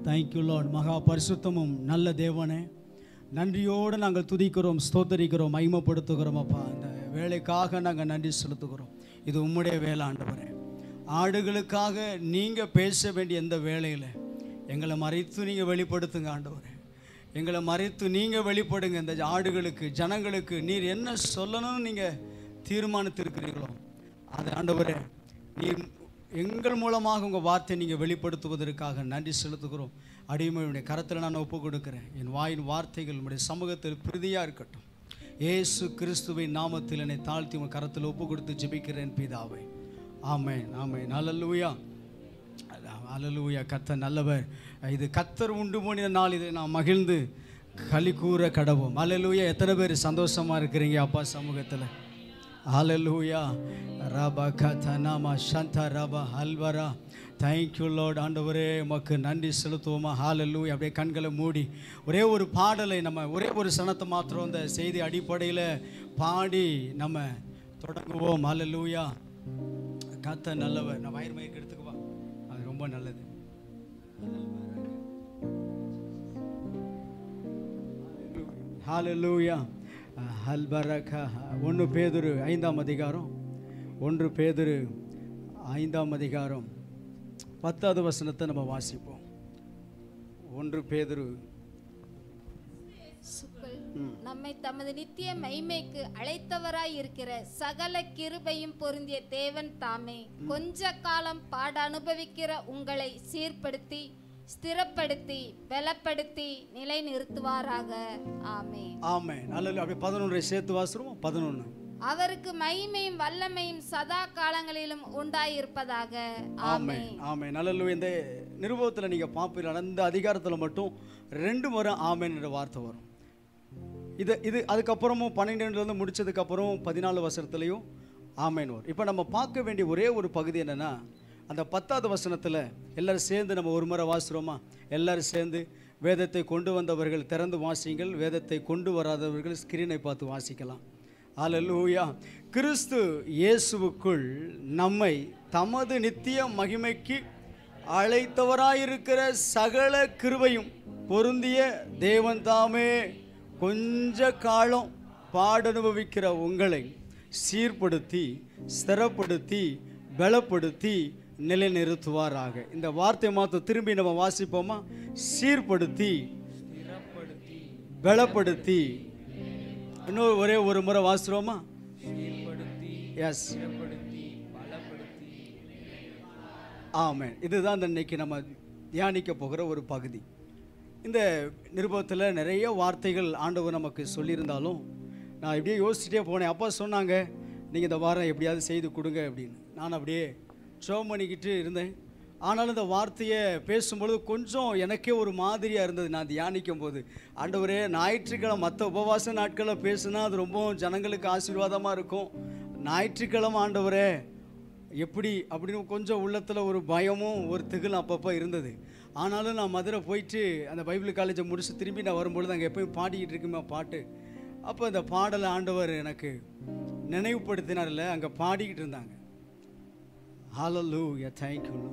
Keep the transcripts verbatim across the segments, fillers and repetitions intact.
Thank you Lord. மகா பரிசுத்தமும் நல்ல தேவனே, நன்றியோடு நாங்கள் துதிக்கிறோம், ஸ்தோத்தரிக்கிறோம், மகிமைப்படுத்துகிறோம். அப்பா, இந்த வேலைக்காக நாங்கள் நன்றி செலுத்துகிறோம். இது உம்முடைய வேலை ஆண்டவரே. ஆடுகளுக்காக நீங்கள் பேச வேண்டிய எந்த வேலையில் எங்களை மறைத்து நீங்கள் வெளிப்படுத்துங்க ஆண்டவரே. எங்களை மறைத்து நீங்கள் வெளிப்படுங்க. இந்த ஆடுகளுக்கு, ஜனங்களுக்கு நீர் என்ன சொல்லணும்னு நீங்கள் தீர்மானித்திருக்கிறீர்களோ அது ஆண்டவரே, நீர் எங்கள் மூலமாக உங்கள் வார்த்தையை நீங்கள் வெளிப்படுத்துவதற்காக நன்றி செலுத்துகிறோம். அடிமையுடைய கரத்தில் நான் ஒப்பு கொடுக்கிறேன். என் வாயின் வார்த்தைகள் உங்களுடைய சமூகத்தில் பிரதியாக இருக்கட்டும். இயேசு கிறிஸ்துவின் நாமத்தில் என்னை தாழ்த்தி உங்கள் கரத்தில் ஒப்பு கொடுத்து ஜெபிக்கிறேன் பிதாவே. ஆமென், ஆமென். அல்லேலூயா, அல்லேலூயா. கர்த்தர் நல்லவர். இது கர்த்தர் உண்டு பண்ணின நாள், இதை நான் மகிழ்ந்து களி கூற கடவோம். அல்லேலூயா. எத்தனை பேர் சந்தோஷமாக இருக்கிறீங்க அப்பா சமூகத்தில்? ஹல்லேலூயா. ரபா கதனாமா சந்தா ரபா ஹல்வரா. Thank you Lord. ஆண்டவரே உமக்கு நன்றி செலுத்துவோமா? ஹல்லேலூயா. அப்படியே கண்களை மூடி ஒரே ஒரு பாடலை நம்ம ஒரே ஒரு சனத்தை மாத்திரம் இந்த செய்தி அடிப்படையில் பாடி நம்ம தொடங்குவோம். ஹல்லேலூயா. கர்த்தர் நல்லவர். நான் வயிறு மயக்க எடுத்துக்குவா, அது ரொம்ப நல்லது. ஹல்லேலூயா. ஹல்பரகா. ஒன்று பேதுரு ஐந்தாம் அதிகாரம் ஒன்று பேதுரு ஐந்தாம் அதிகாரம் பத்தாவது வசனத்தை நம்ம வாசிப்போம். ஒன்று பேதுரு. நம்மை தமது நித்திய மகிமைக்கு அழைத்தவராய் இருக்கிற சகல கிருபையும் பொருந்திய தேவன் தாமே கொஞ்ச காலம் பாட அனுபவிக்கிற உங்களை சீர்படுத்தி ஸ்திரப்படுத்தி பலப்படுத்தி நிலை நிறுத்துவாராக. ஆமென், ஆமென். அல்லேலூயா. அப்படியே பதினொன்றை சேர்த்து வாசிப்போம். பதினொன்று. அவருக்கு மகிமையும் வல்லமையும் சதா காலங்களிலும் உண்டாயிருப்பதாக. ஆமென், ஆமென். அல்லேலூயா. இந்த நிருபத்தில் நீங்கள் பார்ப்பீர்கள், அந்த அதிகாரத்தில் மட்டும் ரெண்டு முறை ஆமென் என்ற வார்த்தை வரும். இது இது அதுக்கப்புறமும் பன்னிரெண்டுலேருந்து முடிச்சதுக்கப்புறம் பதினாலு வசனத்துலேயும் ஆமென் வரும். இப்போ நம்ம பார்க்க வேண்டிய ஒரே ஒரு பகுதி என்னென்னா, அந்த பத்தாவது வசனத்தில் எல்லோரும் சேர்ந்து நம்ம ஒரு முறை வாசிக்கிறோமா? எல்லோரும் சேர்ந்து வேதத்தை கொண்டு வந்தவர்கள் திறந்து வாசிங்கள், வேதத்தை கொண்டு வராதவர்கள் ஸ்கிரீனை பார்த்து வாசிக்கலாம். அல்லேலூயா. கிறிஸ்து இயேசுவுக்குள் நம்மை தமது நித்திய மகிமைக்கு அழைத்தவராயிருக்கிற சகல கிருபையும் பொருந்திய தேவன் தாமே கொஞ்ச காலம் பாடனுபவிக்கிற உங்களை சீர்படுத்தி ஸ்திரப்படுத்தி பலப்படுத்தி நிலைநிறுத்துவாராக. இந்த வார்த்தை மாத்திரம் திரும்பி நம்ம வாசிப்போமா? சீர்படுத்தி பலப்படுத்தி. இன்னொரு ஒரே ஒரு முறை வாசிக்கிறோமா? எஸ், ஆமென். இதுதான் இன்னைக்கு நம்ம தியானிக்க போகிற ஒரு பகுதி. இந்த நிருபத்தில் நிறைய வார்த்தைகள் ஆண்டவர் நமக்கு சொல்லியிருந்தாலும் நான் இப்படியே யோசிச்சுட்டே போனேன். அப்பா சொன்னாங்க, நீங்கள் இந்த வாரம் எப்படியாவது செய்து கொடுங்க அப்படின்னு. நான் அப்படியே ஷோ பண்ணிக்கிட்டு இருந்தேன். ஆனாலும் இந்த வார்த்தையை பேசும்பொழுது கொஞ்சம் எனக்கே ஒரு மாதிரியாக இருந்தது. நான் தியானிக்கும் போது, ஆண்டவரே, ஞாயிற்றுக்கிழமை மற்ற உபவாச நாட்களில் பேசுனா அது ரொம்ப ஜனங்களுக்கு ஆசீர்வாதமாக இருக்கும். ஞாயிற்றுக்கிழமை ஆண்டவரே எப்படி அப்படின்னு கொஞ்சம் உள்ளத்தில் ஒரு பயமும் ஒரு திகிலும் அப்பப்போ இருந்தது. ஆனாலும் நான் மதுரை போயிட்டு அந்த பைபிள் காலேஜை முடிச்சு திரும்பி நான் வரும்பொழுது அங்கே எப்போயும் பாடிக்கிட்டு இருக்குமே பாட்டு. அப்போ இந்த பாடலை ஆண்டவர் எனக்கு நினைவுபடுத்தினார்ல, அங்கே பாடிக்கிட்டு இருந்தாங்க. ஹல்லேலூயா. Thank you.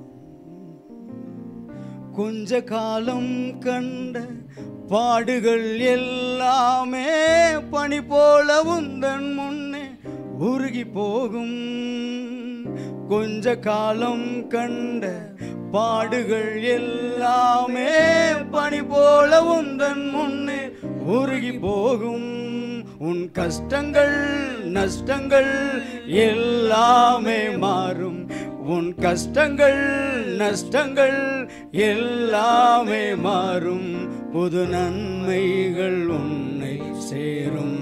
கொஞ்ச காலம் கண்ட பாடுகள் எல்லாமே பனி போல உந்தன் முன்னே உருகி போகும். கொஞ்ச காலம் கண்ட பாடுகள் எல்லாமே பனி போல உந்தன் முன்னே உருகி போகும். உன் கஷ்டங்கள் நஷ்டங்கள் எல்லாமே மாறும். உன் கஷ்டங்கள் நஷ்டங்கள் எல்லாமே மாறும். புது நன்மைகள் உன்னை சேரும்.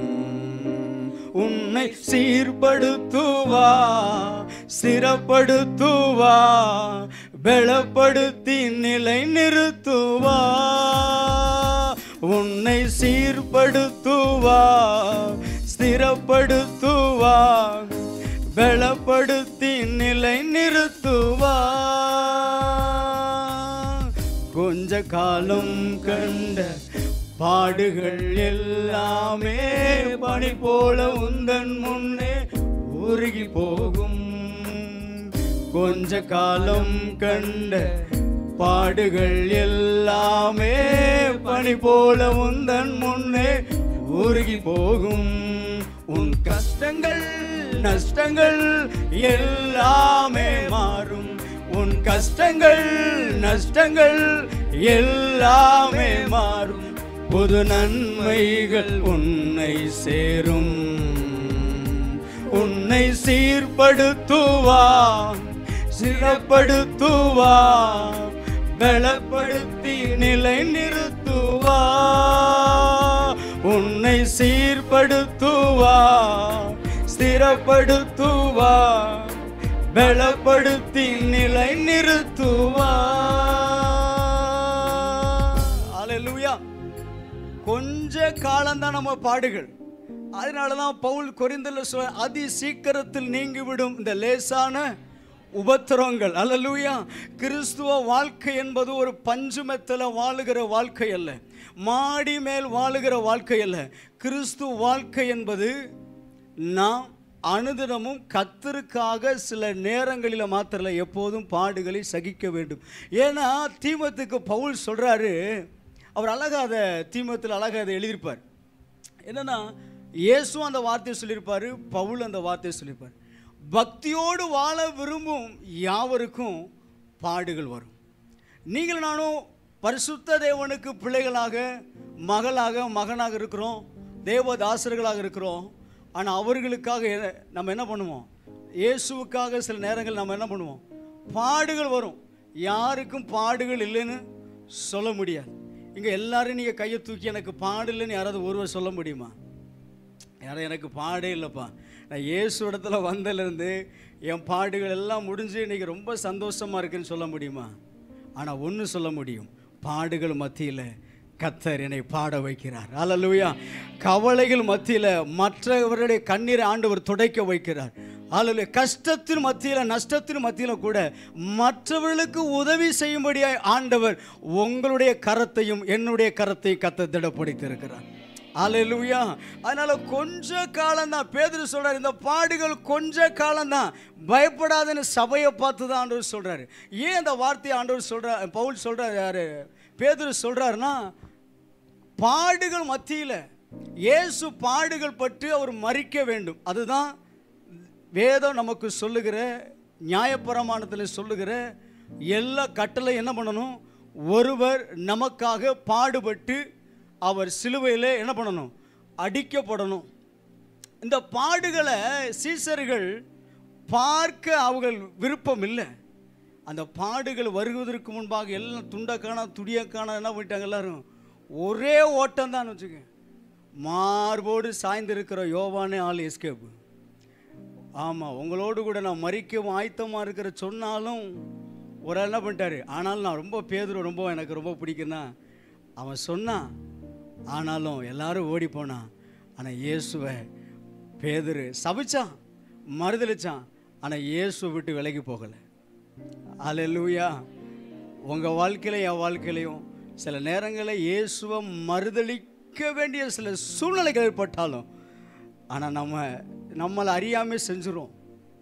உன்னை சீர்படுத்துவா ஸ்திரப்படுத்துவா பலப்படுத்தி நிலை நிறுத்துவா. உன்னை சீர்படுத்துவா ஸ்திரப்படுத்துவா பலப்படுத்தி நிலை நிறுத்துவா. கொஞ்ச காலம் கண்ட பாடுகள் எல்லாமே பனி போல உந்தன் முன்னே உருகி போகும். கொஞ்ச காலம் கண்ட பாடுகள் எல்லாமே பனி போல உந்தன் முன்னே உருகி போகும். உன் கஷ்டங்கள் நஷ்டங்கள் எல்லாமே மாறும். உன் கஷ்டங்கள் நஷ்டங்கள் எல்லாமே மாறும். புது நன்மைகள் உன்னை சேரும். உன்னை சீர்படுத்துவார், சிறப்படுத்துவார், பலப்படுத்தி நிலை நிறுத்துவார். உன்னை சீர்படுத்துவார், ஸ்திரப்படுத்துவார், பலப்படுத்தி நிலை நிறுத்துவார். அல்லேலூயா. கொஞ்ச காலம்தான் நம்ம பாடுகள். அதனாலதான் பவுல் கொரிந்தியர்ல சொல்ற, அதி சீக்கிரத்தில் நீங்கிவிடும் இந்த லேசான உபத்திரவங்கள். அல்லேலூயா. கிறிஸ்துவ வாழ்க்கை என்பது ஒரு பஞ்சுமெத்தல வாழுகிற வாழ்க்கை அல்ல, மாடி மேல் வாழுகிற வாழ்க்கை அல்ல. கிறிஸ்து வாழ்க்கை என்பது நாம் அனுதினமும் கர்த்தருக்காக சில நேரங்களில் மாத்திரம் எப்போதும் பாடுகளை சகிக்க வேண்டும். ஏன்னா தீமோத்தேயுக்கு பவுல் சொல்றாரு, அவர் அழகா அதை தீமோத்தேயுல அழகா அதை எழுதியிருப்பார். என்னன்னா இயேசுவும் அந்த வார்த்தையை சொல்லியிருப்பார், பவுல் அந்த வார்த்தையை சொல்லியிருப்பார். பக்தியோடு வாழ விரும்பும் யாவருக்கும் பாடுகள் வரும். நீங்கள் நானும் பரிசுத்த தேவனுக்கு பிள்ளைகளாக, மகளாக, மகனாக இருக்கிறோம், தேவதாசர்களாக இருக்கிறோம். ஆனால் அவர்களுக்காக நம்ம என்ன பண்ணுவோம்? இயேசுவுக்காக சில நேரங்கள் நம்ம என்ன பண்ணுவோம்? பாடுகள் வரும். யாருக்கும் பாடுகள் இல்லைன்னு சொல்ல முடியாது. இங்கே எல்லாரும் நீங்கள் கையை தூக்கி எனக்கு பாடு இல்லைன்னு யாராவது ஒருவர் சொல்ல முடியுமா? யாரும் எனக்கு பாடே இல்லைப்பா, நான் இயேசு இடத்துல வந்ததுலேருந்து என் பாடுகள் எல்லாம் முடிஞ்சு இன்றைக்கி ரொம்ப சந்தோஷமாக இருக்குன்னு சொல்ல முடியுமா? ஆனால் ஒன்று சொல்ல முடியும், பாடுகள் மத்தியில் கர்த்தர் என்னை பாட வைக்கிறார். அல்லேலூயா. கவலைகள் மத்தியில் மற்றவருடைய கண்ணீரை ஆண்டவர் துடைக்க வைக்கிறார். அல்லேலூயா. கஷ்டத்தின் மத்தியில், நஷ்டத்தின் மத்தியில் கூட மற்றவர்களுக்கு உதவி செய்யும்படியாய் ஆண்டவர் உங்களுடைய கரத்தையும் என்னுடைய கரத்தையும் கர்த்தர் திடப்படுத்தியிருக்கிறார். அல்லேலூயா. அதனால கொஞ்ச காலம் தான் பேதுரு சொல்றாரு, இந்த பாடுகள் கொஞ்ச காலம் தான், பயப்படாதுன்னு சபையை பார்த்து தான் ஆண்டவர் சொல்றாரு. ஏன் இந்த வார்த்தையை ஆண்டவர் சொல்றாரு, பவுல் சொல்றாரு, யாரு பேதுரு சொல்றாருன்னா, பாடுகள் மத்தியில் இயேசு பாடுகள் பற்றி அவர் மரிக்க வேண்டும். அதுதான் வேதம் நமக்கு சொல்லுகிற, நியாயப்பிரமாணத்தில் சொல்லுகிற எல்லா கட்டளை என்ன பண்ணணும்? ஒருவர் நமக்காக பாடுபட்டு அவர் சிலுவையில் என்ன பண்ணணும்? அடிக்கப்படணும். இந்த பாடுகளை சீசர்கள் பார்க்க அவர்கள் விருப்பம் இல்லை. அந்த பாடுகள் வருவதற்கு முன்பாக எல்லாம் துண்டக்கான துடியக்கான என்ன பண்ணிட்டாங்க? எல்லாரும் ஒரே ஓட்டம் தான் வச்சுக்க. மார்போடு சாய்ந்திருக்கிற யோவானே ஆள் எஸ்கேப்பு. ஆமாம், உங்களோடு கூட நான் மறிக்கவும் ஆயத்தமாக இருக்கிற சொன்னாலும் ஒரு என்ன பண்ணிட்டாரு? ஆனாலும் நான் ரொம்ப பேதுரு ரொம்ப எனக்கு ரொம்ப பிடிக்குன்னா அவன் சொன்னான். ஆனாலும் எல்லாரும் ஓடி போனான். ஆனால் இயேசுவை பேதுரு சபிச்சான், மறுதளிச்சான். ஆனால் இயேசுவை விட்டு விலகி போகலை. அல்லேலூயா. உங்கள் வாழ்க்கையிலையும் என் வாழ்க்கையிலையும் சில நேரங்களில் இயேசுவை மறுதளிக்க வேண்டிய சில சூழ்நிலைகள் ஏற்பட்டாலும், ஆனால் நம்ம நம்மளை அறியாமல் செஞ்சிடும்.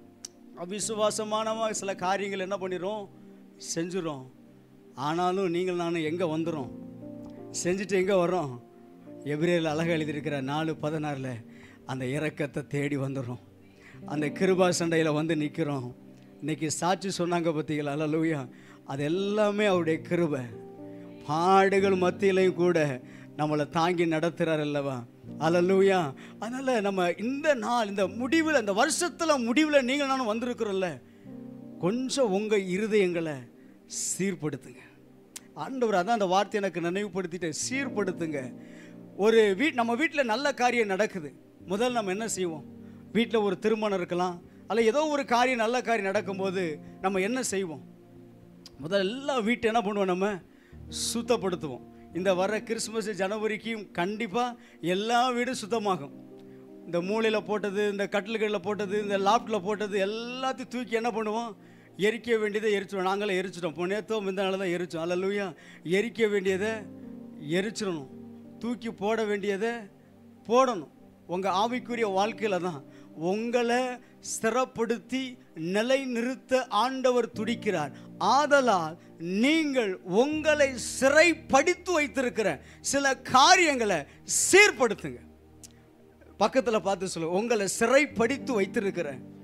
அவிசுவாசமான சில காரியங்கள் என்ன பண்ணிடும்? செஞ்சிடும். ஆனாலும் நீங்கள் நானும் எங்கே வந்துடும்? செஞ்சுட்டு எங்கே வர்றோம்? எபிரேயரில் அழகாக எழுதியிருக்கிற நாலு பதினாறில் அந்த இரக்கத்தை தேடி வந்துடும். அந்த கிருபா சண்டையில் வந்து நிற்கிறோம். இன்றைக்கி சாட்சி சொன்னாங்க பார்த்தீங்களா? அல்லேலூயா. அது எல்லாமே அவருடைய கிருபை. பாடுகள் மத்தியிலையும் கூட நம்மளை தாங்கி நடத்துகிறார் அல்லவா? அல்லேலூயா. அதனால் நம்ம இந்த நாள், இந்த முடிவில், இந்த வருஷத்தில் முடிவில் நீங்கள் நானும் வந்திருக்கிறோம்ல, கொஞ்சம் உங்கள் இருதயங்களை சீர்படுத்துங்க. ஆண்டவர் அதான் அந்த வார்த்தை எனக்கு நினைவுபடுத்திட்டு, சீர்படுத்துங்க. ஒரு வீட் நம்ம வீட்டில் நல்ல காரியம் நடக்குது, முதல் நம்ம என்ன செய்வோம்? வீட்டில் ஒரு திருமணம் இருக்கலாம், அல்ல ஏதோ ஒரு காரியம் நல்ல காரியம் நடக்கும்போது நம்ம என்ன செய்வோம்? முதல்ல எல்லா வீட்டை என்ன பண்ணுவோம்? நம்ம சுத்தப்படுத்துவோம். இந்த வர கிறிஸ்மஸ் ஜனவரிக்கும் கண்டிப்பாக எல்லா வீடும் சுத்தமாகும். இந்த மூளையில் போட்டது, இந்த கட்டில்களில் போட்டது, இந்த லாப்டில் போட்டது எல்லாத்தையும் தூக்கி என்ன பண்ணுவோம்? எரிக்க வேண்டியதை எரிச்சிடும். நாங்களே எரிச்சிட்டோம். இப்போ நேற்றோ இந்த நாள் தான் எரிச்சோம். அல்லேலூயா. எரிக்க வேண்டியதை எரிச்சிடணும், தூக்கி போட வேண்டியதை போடணும். உங்கள் ஆவிக்குரிய வாழ்க்கையில் தான் உங்களை ஸ்திரப்படுத்தி நிலைநிறுத்த ஆண்டவர் துடிக்கிறார். ஆதலால் நீங்கள் உங்களை சிறைப்படுத்தி வைத்திருக்கிற சில காரியங்களை சீர்படுத்துங்க. பக்கத்தில் பார்த்து சொல்லு, உங்களை சிறைப்படுத்தி வைத்திருக்கிற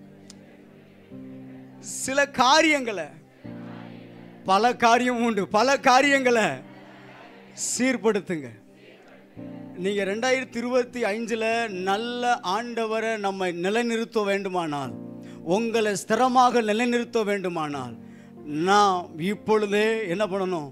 சில காரியங்களை, பல காரியம் உண்டு, பல காரியங்களை சீர்படுத்துங்க. நீங்க ரெண்டாயிரத்தி இருபத்தி அஞ்சுல நல்ல ஆண்டவரை நம்ம நிலைநிறுத்த வேண்டுமானால், உங்களை ஸ்திரமாக நிலைநிறுத்த வேண்டுமானால், நாம் இப்பொழுதே என்ன பண்ணணும்?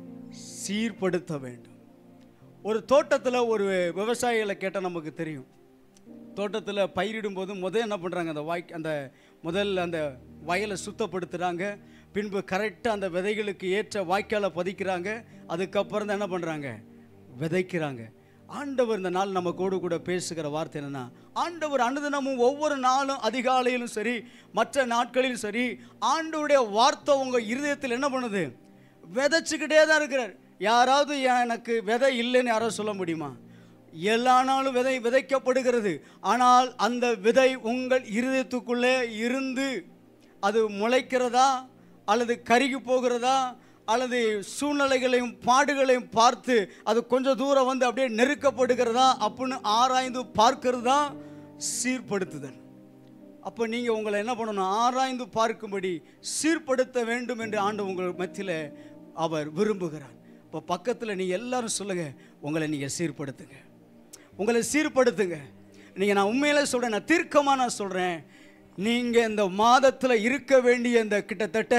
சீர்படுத்த வேண்டும். ஒரு தோட்டத்தில் ஒரு விவசாயிகளை கேட்டால் நமக்கு தெரியும். தோட்டத்தில் பயிரிடும் போது முதல் என்ன பண்ணுறாங்க? அந்த வாய் அந்த முதல் அந்த வயலை சுத்தப்படுத்துகிறாங்க. பின்பு கரெக்டாக அந்த விதைகளுக்கு ஏற்ற வாய்க்காலை பதிக்கிறாங்க. அதுக்கப்புறம் தான் என்ன பண்ணுறாங்க? விதைக்கிறாங்க. ஆண்டவர் இந்த நாள் நம்ம கூட கூட பேசுகிற வார்த்தை என்னன்னா, ஆண்டவர் அனுதினமும் ஒவ்வொரு நாளும் அதிகாலையிலும் சரி மற்ற நாட்களிலும் சரி ஆண்டவருடைய வார்த்தை உங்கள் இருதயத்தில் என்ன பண்ணுது? விதைச்சிக்கிட்டே தான் இருக்கிறார். யாராவது எனக்கு விதை இல்லைன்னு யாராவது சொல்ல முடியுமா? எல்லா நாளும் விதை விதைக்கப்படுகிறது. ஆனால் அந்த விதை உங்கள் இருதயத்துக்குள்ளே இருந்து அது முளைக்கிறதா அல்லது கருகி போகிறதா அல்லது சூழ்நிலைகளையும் பாடுகளையும் பார்த்து அது கொஞ்சம் தூரம் வந்து அப்படியே நெருக்கப்படுகிறதா அப்படின்னு ஆராய்ந்து பார்க்கிறது தான் சீர்படுத்துதல். அப்போ நீங்கள் உங்களை என்ன பண்ணணும்? ஆராய்ந்து பார்க்கும்படி சீர்படுத்த வேண்டும் என்று ஆண்டு உங்கள் மத்தியில் அவர் விரும்புகிறார். இப்போ பக்கத்தில் நீங்கள் எல்லாரும் சொல்லுங்கள், உங்களை நீங்கள் சீர்படுத்துங்க, உங்களை சீர்படுத்துங்க. நீங்கள் நான் உண்மையிலே சொல்கிறேன், நான் தீர்க்கமாக நான் சொல்கிறேன், நீங்கள் இந்த மாதத்தில் இருக்க வேண்டிய இந்த கிட்டத்தட்ட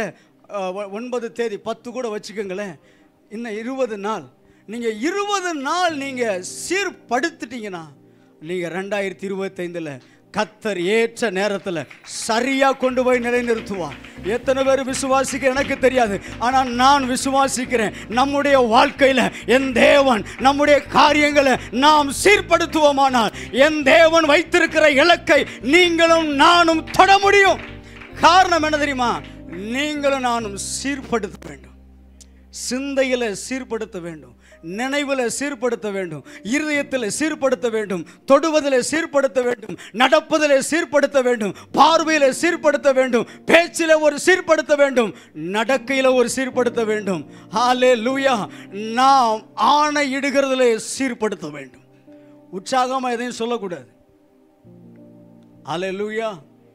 ஒன்பது தேதி பத்து கூட வச்சுக்கோங்களேன், இன்னும் இருபது நாள் நீங்கள் இருபது நாள் நீங்கள் சீர்படுத்திட்டீங்கன்னா நீங்கள் ரெண்டாயிரத்தி இருபத்தைந்தில் கத்தர் ஏற்ற நேரத்தில் சரியாக கொண்டு போய் நிலைநிறுத்துவார். எத்தனை பேர் விசுவாசிக்க எனக்கு தெரியாது, ஆனால் நான் விசுவாசிக்கிறேன். நம்முடைய வாழ்க்கையில் என் தேவன் நம்முடைய காரியங்களை நாம் சீர்படுத்துவோமானால் என் தேவன் வைத்திருக்கிற இலக்கை நீங்களும் நானும் தொட முடியும். காரணம் என்ன தெரியுமா? நீங்களும் நானும் சீர்படுத்த வேண்டும். சிந்தையில் சீர்படுத்த வேண்டும், நினைவில் சீர்படுத்த வேண்டும், இருதயத்தில் சீர்படுத்த வேண்டும், தொடுவதில் சீர்படுத்த வேண்டும், நடப்பதில் சீர்படுத்த வேண்டும், பார்வையில் சீர்படுத்த வேண்டும், பேச்சில் ஒரு சீர்படுத்த வேண்டும், நடக்கையில் ஒரு சீர்படுத்த வேண்டும். ஹல்லேலூயா. நாம் ஆணையிடுகிறதில் சீர்படுத்த வேண்டும். உற்சாகமாக எதையும் சொல்லக்கூடாது. ஹல்லேலூயா.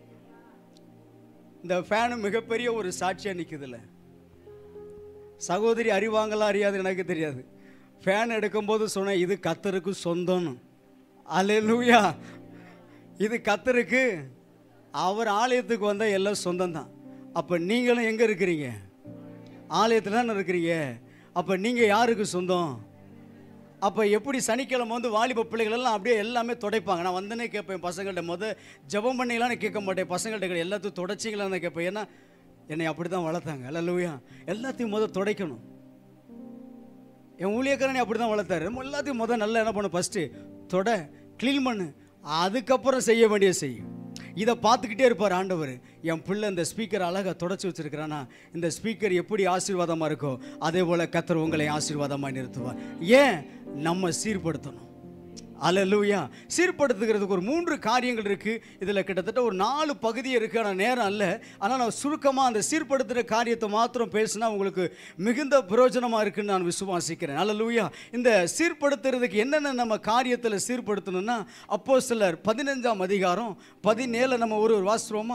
இந்த ஃபேனு மிகப்பெரிய ஒரு சாட்சியாக நிற்குதுல்ல. சகோதரி அறிவாங்களா அறியாது எனக்கு தெரியாது. ஃபேன் எடுக்கும்போது சொன்னேன், இது கத்தருக்கு சொந்தம்னு. அல்லேலூயா. இது கத்தருக்கு, அவர் ஆலயத்துக்கு வந்தால் எல்லாம் சொந்தம் தான். அப்போ நீங்களும் எங்கே இருக்கிறீங்க? ஆலயத்தில் தானே இருக்கிறீங்க. அப்போ நீங்கள் யாருக்கு சொந்தம்? அப்போ எப்படி சனிக்கிழமை வந்து வாலிப பிள்ளைகள் எல்லாம் அப்படியே எல்லாமே துடைப்பாங்க. நான் வந்தனே கேட்பேன் பசங்கள்கிட்ட, முதல் ஜெபம் பண்ணிங்களான்னு கேட்க மாட்டேன். பசங்கள்கிட்ட எல்லாத்தையும் துடைச்சிங்களான்னு தான் கேட்பேன். ஏன்னா என்னை அப்படி தான் வளர்த்தாங்க. அல்லேலூயா. எல்லாத்தையும் முதல் துடைக்கணும். என் ஊழியக்காரனை அப்படி தான் வளர்த்தாரு. எல்லாத்தையும் முதல் நல்லா என்ன பண்ணு? ஃபஸ்ட்டு தொட, க்ளீன் பண்ணு, அதுக்கப்புறம் செய்ய வேண்டிய செய்யும். இதை பார்த்துக்கிட்டே இருப்பார் ஆண்டவர். என் பிள்ளை இந்த ஸ்பீக்கர் அழகாக தொடச்சி வச்சுருக்கிறானா, இந்த ஸ்பீக்கர் எப்படி ஆசீர்வாதமாக இருக்கோ அதே போல் கர்த்தர் உங்களை ஆசீர்வாதமாக நிறுத்துவார். ஏன்? நம்ம சீர்படுத்தணும். அல்லேலூயா. சீர்படுத்துகிறதுக்கு ஒரு மூன்று காரியங்கள் இருக்குது. இதில் கிட்டத்தட்ட ஒரு நாலு பகுதி இருக்குது, ஆனால் நேரம் அல்ல. ஆனால் நான் சுருக்கமாக அந்த சீர்படுத்துகிற காரியத்தை மாத்திரம் பேசினா உங்களுக்கு மிகுந்த பிரயோஜனமாக இருக்குன்னு நான் விசுவாசிக்கிறேன். அல்லேலூயா. இந்த சீர்படுத்துறதுக்கு என்னென்ன நம்ம காரியத்தில் சீர்படுத்தணும்னா, அப்போஸ்தலர் பதினஞ்சாம் அதிகாரம் பதினேழு நம்ம ஒரு ஒரு வாசிக்கிறோமா?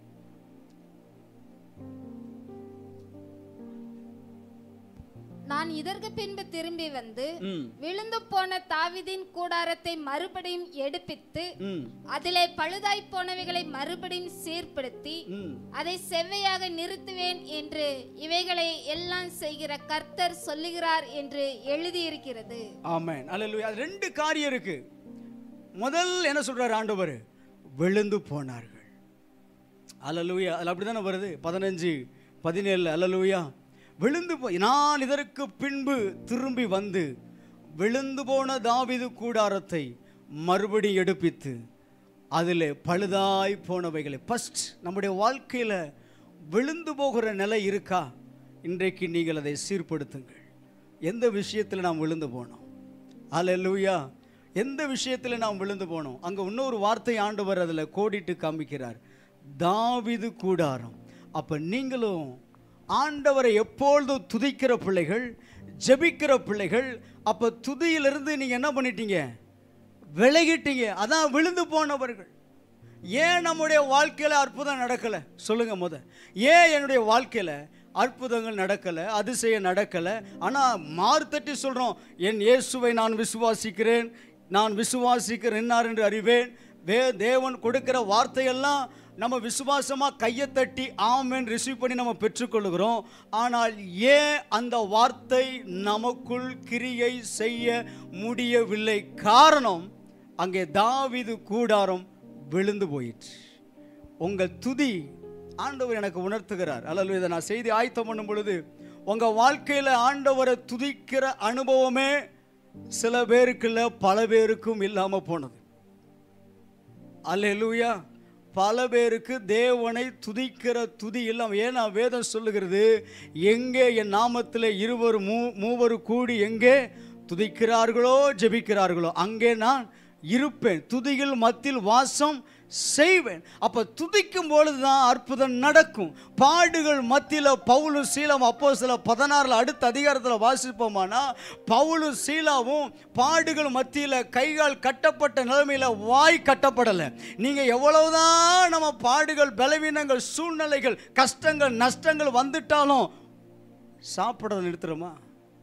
நான் இதற்கு பின்பு திரும்பி வந்து விழுந்து போன தாவீதின் கூடாரத்தை மறுபடியும் எடுப்பித்து அதிலே பழுதாய் போனவைகளை மறுபடியும் சீர்படுத்தி அதை செவ்வையாக நிறுத்துவேன் என்று இவைகளை எல்லாம் செய்கிற கர்த்தர் சொல்லுகிறார் என்று எழுதியிருக்கிறது. ஆமென். அல்லேலூயா. ரெண்டு காரியம் இருக்கு. முதல் என்ன சொல்றார் ஆண்டவர்? விழுந்து போனார்கள். அல்லேலூயா. அது அப்படிதானே வருது பதினஞ்சு பதினேழு. அல்லேலூயா. விழுந்து போய் நான் இதற்கு பின்பு திரும்பி வந்து விழுந்து போன தாவீது கூடாரத்தை மறுபடியும் எடுப்பித்து அதில் பழுதாய் போனவைகளை. ஃபஸ்ட் நம்முடைய வாழ்க்கையில் விழுந்து போகிற நிலை இருக்கா? இன்றைக்கு நீங்கள் அதை சீர்படுத்துங்கள். எந்த விஷயத்தில் நாம் விழுந்து போனோம்? அல்லேலூயா. எந்த விஷயத்தில் நாம் விழுந்து போனோம்? அங்கே இன்னொரு வார்த்தை ஆண்டவர் அதில் கோடிட்டு காமிக்கிறார். தாவீது கூடாரம். அப்ப நீங்களும் ஆண்டவரை எப்பொழுதும் துதிக்கிற பிள்ளைகள், ஜெபிக்கிற பிள்ளைகள். அப்ப துதியிலிருந்து நீங்க என்ன பண்ணிட்டீங்க? விலகிட்டீங்க. அதான் விழுந்து போனவர்கள். ஏன் நம்முடைய வாழ்க்கையில அற்புதம் நடக்கல? சொல்லுங்க முத. ஏன் என்னுடைய வாழ்க்கையில அற்புதங்கள் நடக்கல, அதிசயம் நடக்கல? ஆனா மார்த்தட்டி சொல்றோம், என் இயேசுவை நான் விசுவாசிக்கிறேன், நான் விசுவாசிக்கிறேன் என்று அறிவேன். வே தேவன் கொடுக்கிற வார்த்தையெல்லாம் நம்ம விசுவாசமா கையை தட்டி ஆமென் ரிசீவ் பண்ணி நம்ம பெற்றுக்கொள்கிறோம். ஆனால் ஏன் அந்த வார்த்தை நமக்குள் கிரியை செய்ய முடியவில்லை? காரணம், அங்கே தாவீது கூடாரம் விழுந்து போயிற்று. உங்கள் துதி ஆண்டவர் எனக்கு உணர்த்துகிறார். அல்லது இதை நான் செய்தி ஆயத்தம் பண்ணும் பொழுது, உங்க வாழ்க்கையில ஆண்டவரை துதிக்கிற அனுபவமே சில பேருக்கு இல்லை, பல பேருக்கும் இல்லாம போனது. அல்லேலூயா. பல பேருக்கு தேவனை துதிக்கிற துதி இல்லாம. ஏன்னா வேதம் சொல்லுகிறது, எங்கே என் நாமத்தில் இருவர் மூ மூவர் கூடி எங்கே துதிக்கிறார்களோ ஜெபிக்கிறார்களோ அங்கே நான் இருப்பேன், துதியில் மத்தியில் வாசம் செய்வேன். அப்ப துதிக்கும் பொழுதுதான் அற்புதம் நடக்கும். பாடுகள் மத்தியில பவுலும் சீலாவும் அப்போஸ்தலர் பதினாறுல அடுத்த அதிகாரத்தில் வாசிப்போமானா, பவுலும் சீலாவும் பாடுகள் மத்தியில கைகால் கட்டப்பட்ட நிலைமையில வாய் கட்டப்படலை. நீங்க எவ்வளவுதான் நம்ம பாடுகள், பலவீனங்கள், சூழ்நிலைகள், கஷ்டங்கள், நஷ்டங்கள் வந்துட்டாலும் சாப்பிடுறதை நிறுத்துறோமா?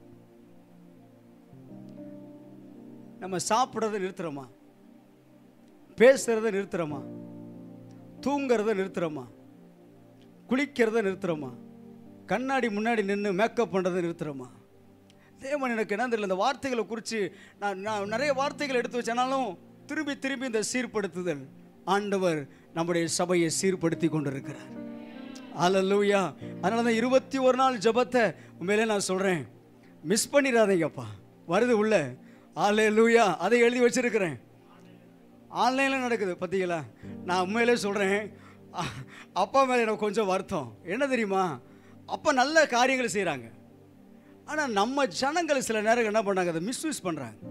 நம்ம சாப்பிடுறதை நிறுத்துறோமா? பேசுறதை நிறுத்துறோமா? தூங்குறதை நிறுத்துறோமா? குளிக்கிறதை நிறுத்துறோமா? கண்ணாடி முன்னாடி நின்று மேக்கப் பண்ணுறதை நிறுத்துறோமா? தேவன் எனக்கு என்ன தெரியல, இந்த வார்த்தைகளை குறித்து நான் நான் நிறைய வார்த்தைகள் எடுத்து வச்சனாலும் திரும்பி திரும்பி இந்த சீர்படுத்துதல், ஆண்டவர் நம்முடைய சபையை சீர்படுத்தி கொண்டிருக்கிறார். அல்லேலூயா. அதனால தான் இருபத்தி ஒரு நாள் ஜெபத்தை உண்மையிலே நான் சொல்கிறேன், மிஸ் பண்ணிடாதீங்கப்பா. வருது உள்ள. அல்லேலூயா. அதை எழுதி வச்சிருக்கிறேன். ஆன்லைனில் நடக்குது பார்த்தீங்களா? நான் உண்மையிலே சொல்கிறேன், அப்பா மேலே எனக்கு கொஞ்சம் வருத்தம். என்ன தெரியுமா? அப்பா நல்ல காரியங்களை செய்கிறாங்க, ஆனால் நம்ம ஜனங்கள் சில நேரம் என்ன பண்ணுறாங்க, அதை மிஸ்யூஸ் பண்ணுறாங்க.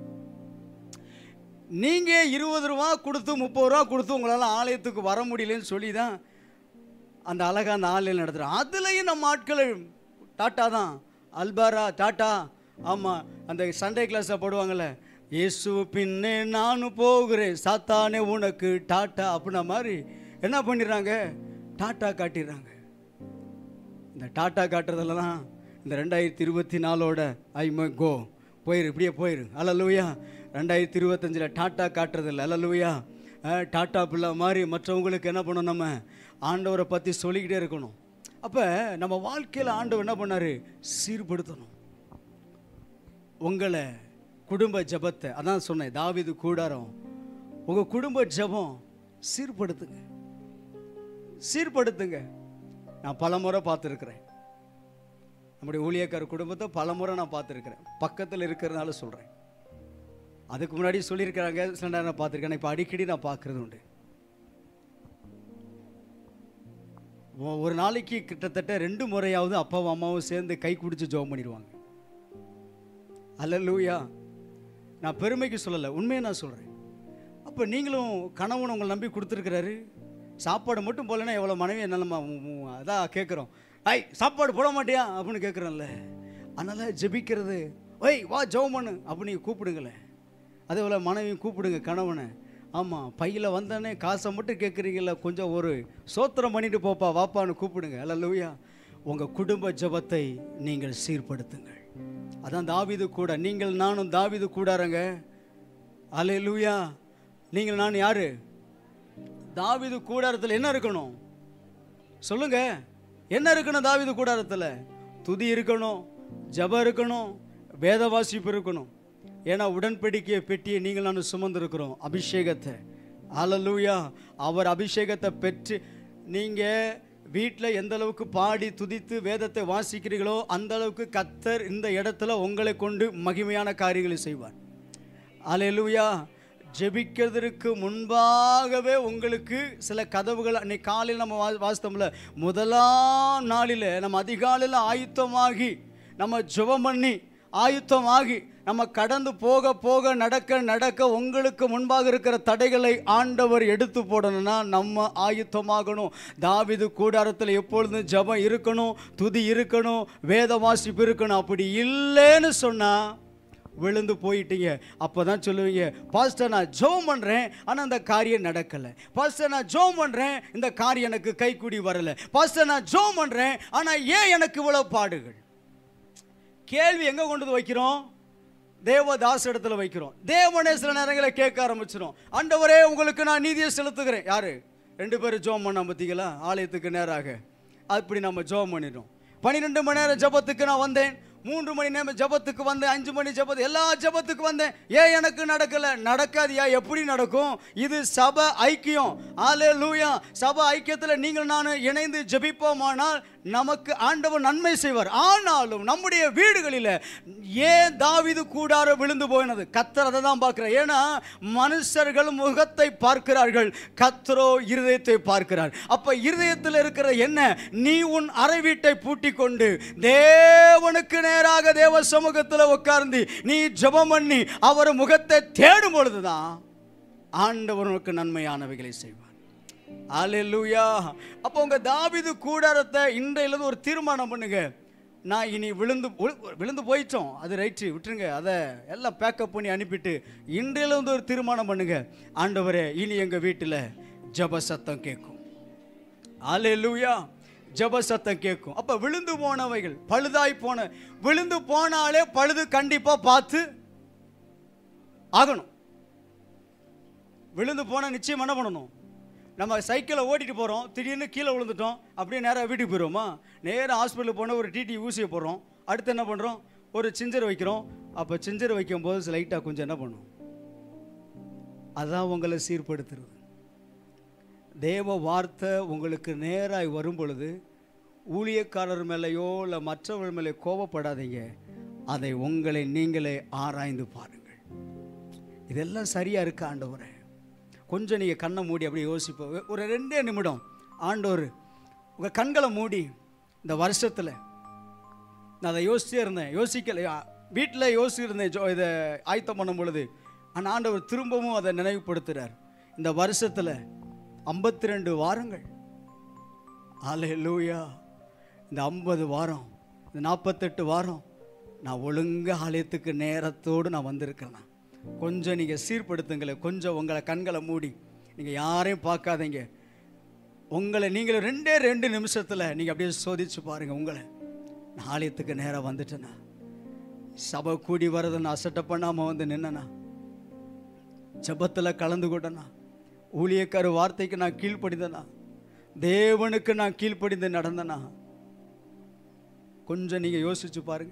நீங்கள் இருபது ரூபா கொடுத்து முப்பது ரூபா கொடுத்து உங்களால் ஆலயத்துக்கு வர முடியலன்னு சொல்லி தான் அந்த அழகாக அந்த ஆன்லைன் நடத்துகிறோம். அதுலேயும் நம்ம ஆட்கள் டாட்டா தான், அல்பாரா டாட்டா. ஆமாம், அந்த சண்டே கிளாஸில் போடுவாங்கள்ல, இயேசு பின்னே நானும் போகிறேன் சாத்தானே உனக்கு டாட்டா அப்படின்ன மாதிரி என்ன பண்ணிடுறாங்க, டாட்டா காட்டிடுறாங்க. இந்த டாட்டா காட்டுறதெல்லாம் இந்த ரெண்டாயிரத்தி இருபத்தி நாலோட ஐ மை கோ போயிரு, இப்படியே போயிரு. அல்லேலூயா. ரெண்டாயிரத்தி இருபத்தஞ்சில் டாட்டா காட்டுறதில்ல. அல்லேலூயா. டாட்டா பிள்ளை மாதிரி மற்றவங்களுக்கு என்ன பண்ணணும், நம்ம ஆண்டவரை பற்றி சொல்லிக்கிட்டே இருக்கணும். அப்போ நம்ம வாழ்க்கையில் ஆண்டவர் என்ன பண்ணார், சீர்படுத்தணும் உங்களை. குடும்ப ஜபத்தை அதான் சொன்னேன், தாவீது கூடாரம். உங்கள் குடும்ப ஜபம் சீர்படுத்துங்க, சீர்படுத்துங்க. நான் பல முறை பார்த்துருக்குறேன், நம்முடைய ஊழியக்கார குடும்பத்தை பல முறை நான் பார்த்துருக்குறேன், பக்கத்தில் இருக்கிறதுனால சொல்கிறேன். அதுக்கு முன்னாடி சொல்லியிருக்கிறாங்க, சில நேரம் நான் பார்த்துருக்கேன், இப்போ அடிக்கடி நான் பார்க்குறது உண்டு. ஒரு நாளைக்கு கிட்டத்தட்ட ரெண்டு முறையாவது அப்பாவும் அம்மாவும் சேர்ந்து கை குடிச்சு ஜெபம் பண்ணிடுவாங்க. அல்லேலூயா. நான் பெருமைக்கு சொல்லலை, உண்மையை நான் சொல்கிறேன். அப்போ நீங்களும் கணவன் உங்களை நம்பி கொடுத்துருக்கிறாரு, சாப்பாடு மட்டும் போகலன்னா எவ்வளோ மனைவி என்னம்மா அதான் கேட்குறோம், ஐய் சாப்பாடு போட மாட்டியா அப்படின்னு கேட்குறோம்ல. அதனால் ஜெபிக்கிறது, ஒய் வா ஜெபம் பண்ணு அப்படின்னு நீங்கள் கூப்பிடுங்களேன். அதே போல் மனைவியும் கூப்பிடுங்க கணவனை. ஆமாம், பையில் வந்தானே காசை மட்டும் கேட்குறீங்கள, கொஞ்சம் ஒரு சோத்திரம் பண்ணிட்டு போப்பா வாப்பான்னு கூப்பிடுங்க. அல்லேலூயா. உங்கள் குடும்ப ஜெபத்தை நீங்கள் சீர்படுத்துங்கள். அதான் தாவீது கூட, நீங்கள் நானும் தாவீது கூடாரங்க. அல்லேலூயா. நீங்கள் நான் யாரு? தாவீது கூடாரத்தில் என்ன இருக்கணும் சொல்லுங்க, என்ன இருக்கணும் தாவீது கூடாரத்தில்? துதி இருக்கணும், ஜெபம் இருக்கணும், வேத வாசிப்பு இருக்கணும். ஏன்னா உடன்படிக்கையை பெட்டியை நீங்கள் நான் சுமந்திருக்கிறோம், அபிஷேகத்தை. அல்லேலூயா. அவர் அபிஷேகத்தை பெற்று நீங்கள் வீட்டில் எந்த அளவுக்கு பாடி துதித்து வேதத்தை வாசிக்கிறீர்களோ அந்த அளவுக்கு கர்த்தர் இந்த இடத்துல உங்களை கொண்டு மகிமையான காரியங்களை செய்வார். அல்லேலூயா. ஜெபிக்கிறதுக்கு முன்பாகவே உங்களுக்கு சில கதவுகள், அன்னைக்கு காலையில் நம்ம வா வாசித்தோம்ல, முதலாம் நாளில் நம்ம அதிகாலையில் ஆயுத்தமாகி நம்ம ஜெபம் பண்ணி ஆயுத்தமாகி நம்ம கடந்து போக போக நடக்க நடக்க உங்களுக்கு முன்பாக இருக்கிற தடைகளை ஆண்டவர் எடுத்து போடணும்னா நம்ம ஆயுத்தமாகணும். தாவீது கூடாரத்தில் எப்பொழுதும் ஜெபம் இருக்கணும், துதி இருக்கணும், வேத வாசிப்பு இருக்கணும். அப்படி இல்லைன்னு சொன்னா விழுந்து போயிட்டீங்க. அப்போ தான் சொல்லுவீங்க, பாஸ்டர் நான் ஜெபம் பண்ணுறேன் ஆனால் அந்த காரியம் நடக்கலை. பாஸ்டர் நான் ஜெபம் பண்ணுறேன் இந்த காரியம் எனக்கு கைக்கூடி வரலை. பாஸ்டர் நான் ஜெபம் பண்ணுறேன் ஆனால் ஏன் எனக்கு இவ்வளோ பாடுகள்? கேள்வி எங்கே கொண்டு வந்து வைக்கிறோம்? தேவதாஸ் இடத்துல வைக்கிறோம். தேவனே சில நேரங்களில் கேட்க ஆரம்பிச்சிடும், ஆண்டவரே உங்களுக்கு நான் நீதியை செலுத்துகிறேன். யாரு? ரெண்டு பேரும் ஜெபம் பண்ண பார்த்தீங்களா? ஆலயத்துக்கு நேராக அப்படி நம்ம ஜெபம் பண்ணிடும். பன்னிரெண்டு மணி நேரம் ஜெபத்துக்கு நான் வந்தேன், மூன்று மணி நேரம் ஜெபத்துக்கு வந்தேன், அஞ்சு மணி ஜெபத்து, எல்லா ஜெபத்துக்கு வந்தேன், ஏன் எனக்கு நடக்கல? நடக்காதியா? எப்படி நடக்கும்? இது சபை ஐக்கியம். அல்லேலூயா. சபை ஐக்கியத்தில் நீங்கள் நான் இணைந்து ஜெபிப்போமானால் நமக்கு ஆண்டவர் நன்மை செய்வார். ஆனாலும் நம்முடைய வீடுகளில் ஏன் தாவீது கூடாரம் விழுந்து போயினது? கர்த்தர் அதை தான் பார்க்கிறார். ஏன்னா மனுஷர்கள் முகத்தை பார்க்கிறார்கள், கர்த்தரோ இருதயத்தை பார்க்கிறார். அப்ப இருதயத்தில் இருக்கிற என்ன? நீ உன் அறை வீட்டை பூட்டி கொண்டு தேவனுக்கு நேராக தேவ சமூகத்தில் உட்கார்ந்து நீ ஜெபம் பண்ணி அவர் முகத்தை தேடும் பொழுதுதான் ஆண்டவர் உனக்கு நன்மையானவைகளை செய்வார். அல்லேலூயா. அப்போ உங்க தாவீது கூடாரத்தை இன்றையிலிருந்து ஒரு தீர்மானம் பண்ணுங்க. நான் இனி விழுந்து விழுந்து போயிட்டோம், அது ரைட்டு, விட்டுருங்க, அதை எல்லாம் பேக்கப் பண்ணி அனுப்பிட்டு இன்றையிலிருந்து ஒரு தீர்மானம் பண்ணுங்க, ஆண்டவரே இனி எங்க வீட்டில் ஜெப சத்தம் கேட்கும். அல்லேலூயா. ஜெப சத்தம் கேட்கும். அப்ப விழுந்து போனவைகள், பழுதாய் போன, விழுந்து போனாலே பழுது கண்டிப்பா பார்த்து ஆகணும். விழுந்து போன நிச்சயம் என்ன பண்ணணும்? நம்ம சைக்கிளை ஓட்டிட்டு போகிறோம், திடீர்னு கீழே விழுந்துட்டோம், அப்படியே நேராக வீட்டுக்கு போயிடுவோமா? நேராக ஹாஸ்பிட்டலுக்கு போனால் ஒரு டிடி ஊசியை போடுறோம், அடுத்து என்ன பண்ணுறோம்? ஒரு சிஞ்சர் வைக்கிறோம். அப்போ சிஞ்சர் வைக்கும் போது லைட்டாக கொஞ்சம் என்ன பண்ணும்? அதான் உங்களை சீர்படுத்துறது. தேவ வார்த்தை உங்களுக்கு நேராக வரும் பொழுது ஊழியக்காரர் மேலேயோ இல்லை மற்றவர்கள் மேலே கோபப்படாதீங்க, அதை உங்களை நீங்களே ஆராய்ந்து பாருங்கள். இதெல்லாம் சரியாக இருக்கா ஆண்டவரே? கொஞ்சம் நீங்கள் கண்ணை மூடி அப்படியே யோசிப்போம். ஒரு ரெண்டே நிமிடம் ஆண்டவர் உங்கள் கண்களை மூடி, இந்த வருஷத்தில் நான் அதை யோசிச்சே இருந்தேன், யோசிக்கலை, வீட்டில் யோசிச்சிருந்தேன் ஜோ இதை ஆயத்தம் பண்ணும் பொழுது. ஆனால் ஆண்டவர் திரும்பவும் அதை நினைவுபடுத்துகிறார். இந்த வருஷத்தில் ஐம்பத்தி ரெண்டு வாரங்கள். அல்லேலூயா. இந்த ஐம்பது வாரம், இந்த நாற்பத்தெட்டு வாரம் நான் ஒழுங்காக ஆலயத்துக்கு நேரத்தோடு நான் வந்திருக்கிறேன். கொஞ்சம் நீங்கள் சீர்படுத்துங்களேன். கொஞ்சம் உங்களை கண்களை மூடி, நீங்கள் யாரையும் பார்க்காதீங்க, உங்களை நீங்களே ரெண்டே ரெண்டு நிமிஷத்தில் நீங்கள் அப்படியே சோதிச்சு பாருங்கள். உங்களை நான் ஆலயத்துக்கு நேராக வந்துட்டேன்னா, சபை கூடி வரதை நான் அசட்டை பண்ணாமல் வந்து நின்னேனா, ஜெபத்தில் கலந்து கொண்டேனா, ஊழியக்கார வார்த்தைக்கு நான் கீழ்ப்படிந்தேனா, தேவனுக்கு நான் கீழ்ப்படிந்து நடந்தேனா? கொஞ்சம் நீங்கள் யோசிச்சு பாருங்க.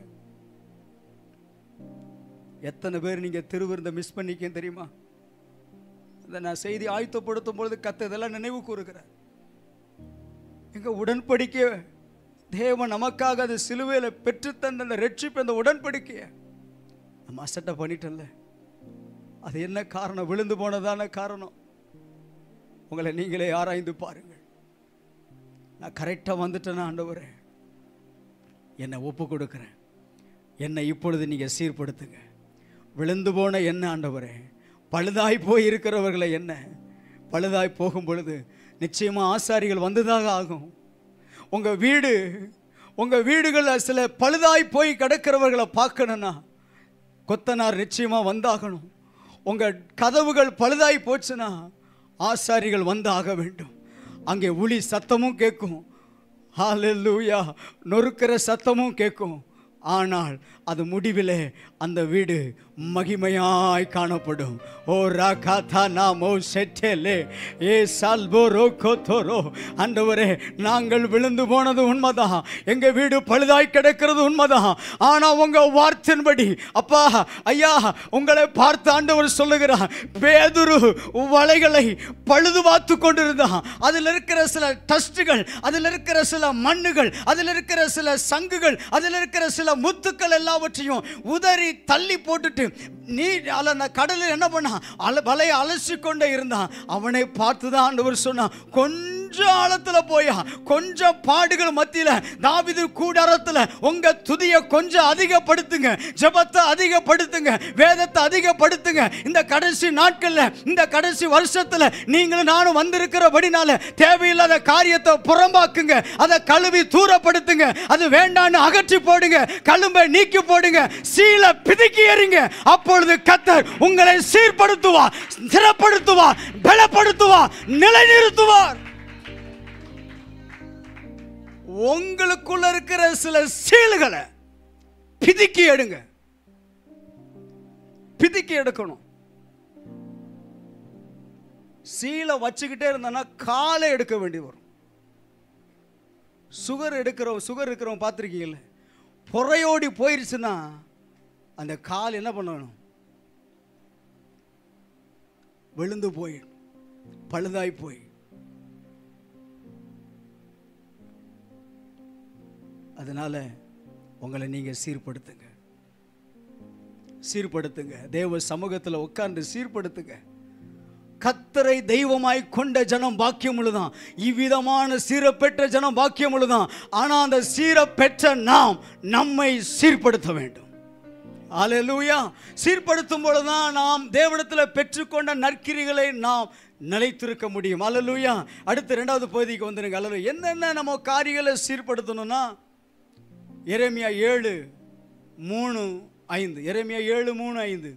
எத்தனை பேர் நீங்கள் திருவிருந்த மிஸ் பண்ணிக்க தெரியுமா? அதை நான் செய்தி ஆயத்தப்படுத்தும் பொழுது கத்த இதெல்லாம் நினைவு கூறுகிறார். எங்க உடன்படிக்கை தேவன் நமக்காக அது சிலுவையில் பெற்றுத்தந்த அந்த ரட்சிப்பு, அந்த உடன்படிக்கையை நம்ம அசட்டை பண்ணிட்டல. அது என்ன காரணம்? விழுந்து போனதான காரணம். உங்களை நீங்களே ஆராய்ந்து பாருங்கள். நான் கரெக்டாக வந்துட்டேன்னா, ஆண்டவரே என்னை ஒப்பு கொடுக்குறேன், என்னை இப்பொழுது நீங்கள் சீர்படுத்துங்க. விழுந்து போன என்ன ஆண்டவரே, பழுதாய் போய் இருக்கிறவர்களை என்ன, பழுதாய் போகும் பொழுது நிச்சயமாக ஆசாரிகள் வந்துதாக ஆகும். உங்கள் வீடு, உங்கள் வீடுகளில் சில பழுதாய் போய் கிடக்கிறவர்களை பார்க்கணுன்னா கொத்தனார் நிச்சயமாக வந்தாகணும். உங்கள் கதவுகள் பழுதாய் போச்சுன்னா ஆசாரிகள் வந்து ஆக வேண்டும். அங்கே ஒளி சத்தமும் கேட்கும், ஹல்லேலூயா, நொறுக்கிற சத்தமும் கேட்கும். ஆனால் அது முடிவிலே அந்த வீடு மகிமையாய் காணப்படும். ஓ ராகாதா நாமோ செட்டேலே ஏ சால்போரோ கோத்தோரோ. ஆண்டவரே, நாங்கள் விழுந்து போனது உண்மைதான், எங்க வீடு பழுதாய் கிடக்கிறது உண்மைதான். ஆனா உங்க வார்த்தையின்படி அப்பா ஐயா உங்களை பார்த்து ஆண்டவர் சொல்லுகிறார், பேதுரு வலைகளை பழுது பார்த்து கொண்டிருந்தான். அதில் இருக்கிற சில டஸ்டுகள், அதில் இருக்கிற சில மண்ணுகள், அதில் இருக்கிற சில சங்குகள், அதில் இருக்கிற சில முத்துக்கள் எல்லாவற்றையும் உதறி தள்ளி போட்டுட்டு நீ கடலில் என்ன பண்ணான்? அல வலையை அலசி கொண்டே இருந்தான். அவனை பார்த்துதான் ஆண்டவர் சொன்னான், கொஞ்ச கொஞ்சம் ஆழத்துல போயா, கொஞ்சம் பாடுகள் மத்தியில தாவீது கூடாரத்துல உங்க துதியை கொஞ்சம் அதிகப்படுத்துங்க, ஜெபத்தை அதிகப்படுத்துங்க, வேதத்தை அதிகப்படுத்துங்க. இந்த கடைசி நாட்கள்ல, இந்த கடைசி வருஷத்துல நீங்களும் நானும் வந்திருக்கிறபடினால தேவையில்லாத காரியத்தை புறம்பாக்குங்க, அதை கழுவி தூரப்படுத்துங்க, அது வேண்டான்னு அகற்றி போடுங்க, கழும்பை நீக்கி போடுங்க, சீலை பிதுக்கி எறிங்க. அப்பொழுது கர்த்தர் உங்களை சீர்படுத்துவார், ஸ்திரப்படுத்துவார், பலப்படுத்துவார், நிலைநிறுத்துவார். உங்களுக்குள்ள இருக்கிற சில சீல்களை பிதுக்கி எடுங்க, பிதுக்கி எடுக்கணும். சீலை வச்சுக்கிட்டே இருந்தோம்னா காலை எடுக்க வேண்டி வரும். சுகர் எடுக்கிறோம், சுகர் இருக்கிறவங்க பார்த்துருக்கீங்கல்ல, புறையோடி போயிருச்சுன்னா அந்த கால் என்ன பண்ணணும், விழுந்து போய் பழுதாய் போய். அதனால உங்களை நீங்க சீர்படுத்துங்க, சீர்படுத்துங்க. தேவ சமூகத்தில் உட்கார்ந்து சீர்படுத்துங்க. கர்த்தரை தெய்வமாய் கொண்ட ஜனம் பாக்கியம் உள்ளதான், இவ்விதமான சீர பெற்ற ஜனம் பாக்கியம் உள்ளதான். ஆனா அந்த சீர பெற்ற நாம் நம்மை சீர்படுத்த வேண்டும். அல்லேலூயா. சீர்படுத்தும் பொழுதுதான் நாம் தேவனிடத்தில் பெற்றுக்கொண்ட நற்கிரிகளை நாம் நிலைத்திருக்க முடியும். அல்லேலூயா. அடுத்து இரண்டாவது பகுதிக்கு வந்துருங்க. அல்லேலூயா. என்னென்ன நம்ம காரியங்களை சீர்படுத்தணும்னா, எரேமியா ஏழு மூணு ஐந்து எரேமியா ஏழு மூணு ஐந்து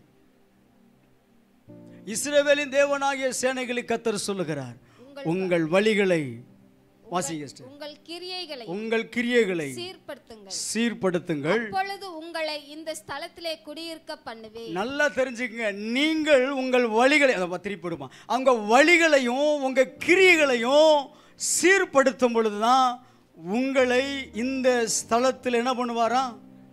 இஸ்ரவேலின் தேவனாகிய சேனைகளுக்கு கர்த்தர் சொல்லுகிறார், உங்கள் வழிகளை வாசிங்க, உங்கள் கிரியைகளை உங்கள் கிரியைகளை சீர்படுத்துங்கள் சீர்படுத்துங்கள் அப்பொழுது உங்களை இந்த ஸ்தலத்திலே குடியிருக்க பண்ணுவேன். நல்லா தெரிஞ்சுக்கங்க, நீங்கள் உங்கள் வழிகளை, அதை திருப்பிடுமா, அவங்க வழிகளையும் உங்க கிரியைகளையும் சீர்படுத்தும் பொழுதுதான் உங்களை இந்த ஸ்தலத்தில் என்ன பண்ணுவாரா,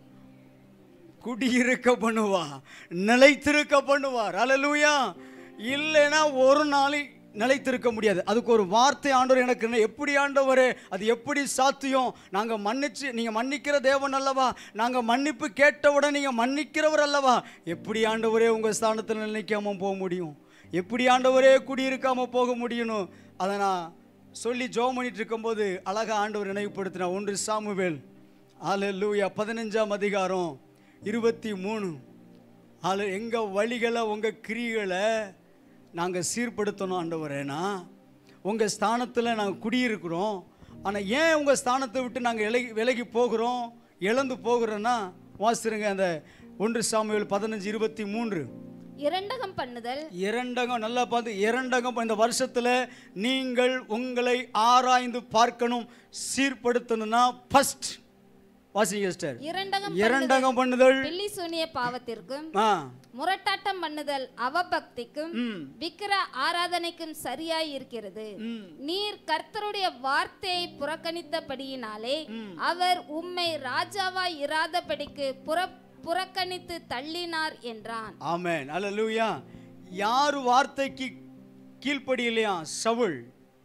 குடியிருக்க பண்ணுவார், நிலைத்திருக்க பண்ணுவார். அல்லேலூயா. இல்லைன்னா ஒரு நாள் நிலைத்திருக்க முடியாது. அதுக்கு ஒரு வார்த்தை ஆண்டவர் எனக்கு, எப்படி ஆண்டவரே அது எப்படி சாத்தியம், நாங்கள் மன்னிச்சு, நீங்கள் மன்னிக்கிற தேவன் அல்லவா, நாங்கள் மன்னிப்பு கேட்டவுடன் நீங்கள் மன்னிக்கிறவர் அல்லவா, எப்படி ஆண்டவரே உங்கள் ஸ்தானத்தில் நிலைக்காமல் போக முடியும், எப்படி ஆண்டவரே குடியிருக்காமல் போக முடியணும். அதை நான் சொல்லி ஜெபம் பண்ணிட்டு இருக்கும்போது அழகாக ஆண்டவர் நினைவுபடுத்தினா, ஒன்று சாமுவேல் அல்லேலூயா பதினஞ்சாம் அதிகாரம் இருபத்தி மூணு ஆளு, எங்கள் வழிகளை உங்கள் கிரிகளை நாங்கள் சீர்படுத்தணும் ஆண்டவரேனா, உங்கள் ஸ்தானத்தில் நாங்கள் குடியிருக்கிறோம். ஆனால் ஏன் உங்கள் ஸ்தானத்தை விட்டு நாங்கள் விலகி விலகி போகிறோம், இழந்து போகிறோன்னா, வாசிருங்க அந்த ஒன்று சாமுவேல் பதினஞ்சு இருபத்தி மூன்று. இரண்டகம் பண்ணுதல், இரண்டகம் நல்லா பார்த்து, இரண்டகம் இந்த வருஷத்தில் நீங்கள் உங்களை ஆராய்ந்து பார்க்கணும், சீர்படுத்தணும்னா ஃபர்ஸ்ட் வாசிங்க சிஸ்டர். இரண்டகம் இரண்டகம் பண்ணுதல் பில்லி சூனிய பாவத்திற்கும், முரட்டாட்டம் பண்ணுதல் அவபக்திக்கும், விக்கிர ஆராதனைக்கும் சரியாய் இருக்கிறது. நீர் கர்த்தருடைய வார்த்தையை புறக்கணித்தபடியினாலே அவர் உம்மை ராஜாவாய் இராதபடிக்கு புற புறக்கணித்து தள்ளினார் என்றான். ஆமென். அல்லேலூயா. யார் வார்த்தைக்கு கீழ்ப்படியலையா? சவுல்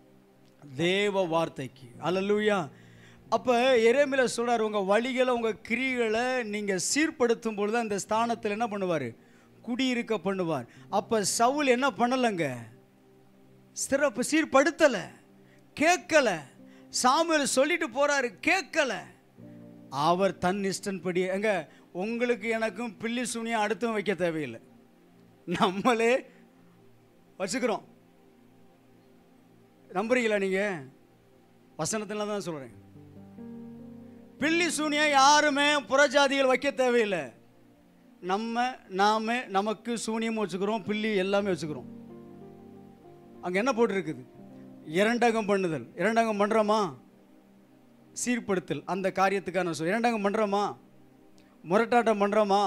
தேவ வார்த்தைக்கு. அல்லேலூயா. அப்போ எரேமியா சொல்கிறார், உங்கள் வழிகளை உங்கள் கிரிகளை நீங்கள் சீர்படுத்தும் பொழுது அந்த ஸ்தானத்தில் என்ன பண்ணுவார், குடியிருக்க பண்ணுவார். அப்போ சவுல் என்ன பண்ணலைங்க, சிறப்பு சீர்படுத்தலை, கேட்கலை. சாமுவேல் சொல்லிட்டு போகிறாரு, கேட்கலை. அவர் தன் இஷ்டன்படி, எங்க உங்களுக்கு எனக்கும் பில்லி சூனியம் அடுத்தும் வைக்க தேவையில்லை, நம்மளே வச்சுக்கிறோம். நம்புறீங்களா நீங்கள்? வசனத்தில் தான் சொல்கிறேன். பில்லி சூனியம் யாருமே புறஜாதிகள் வைக்க தேவையில்லை, நம்ம நாம நமக்கு சூனியம் வச்சுக்கிறோம், பில்லி எல்லாமே வச்சுக்கிறோம். அங்கே என்ன போட்டிருக்குது, இரண்டகம் பண்ணுதல். இரண்டகம் பண்ணுறோமா, சீர்படுத்தல், அந்த காரியத்துக்கான சொல். இரண்டகம் பண்ணுறோமா, முரட்டாட்டம் பண்ணுறோமா,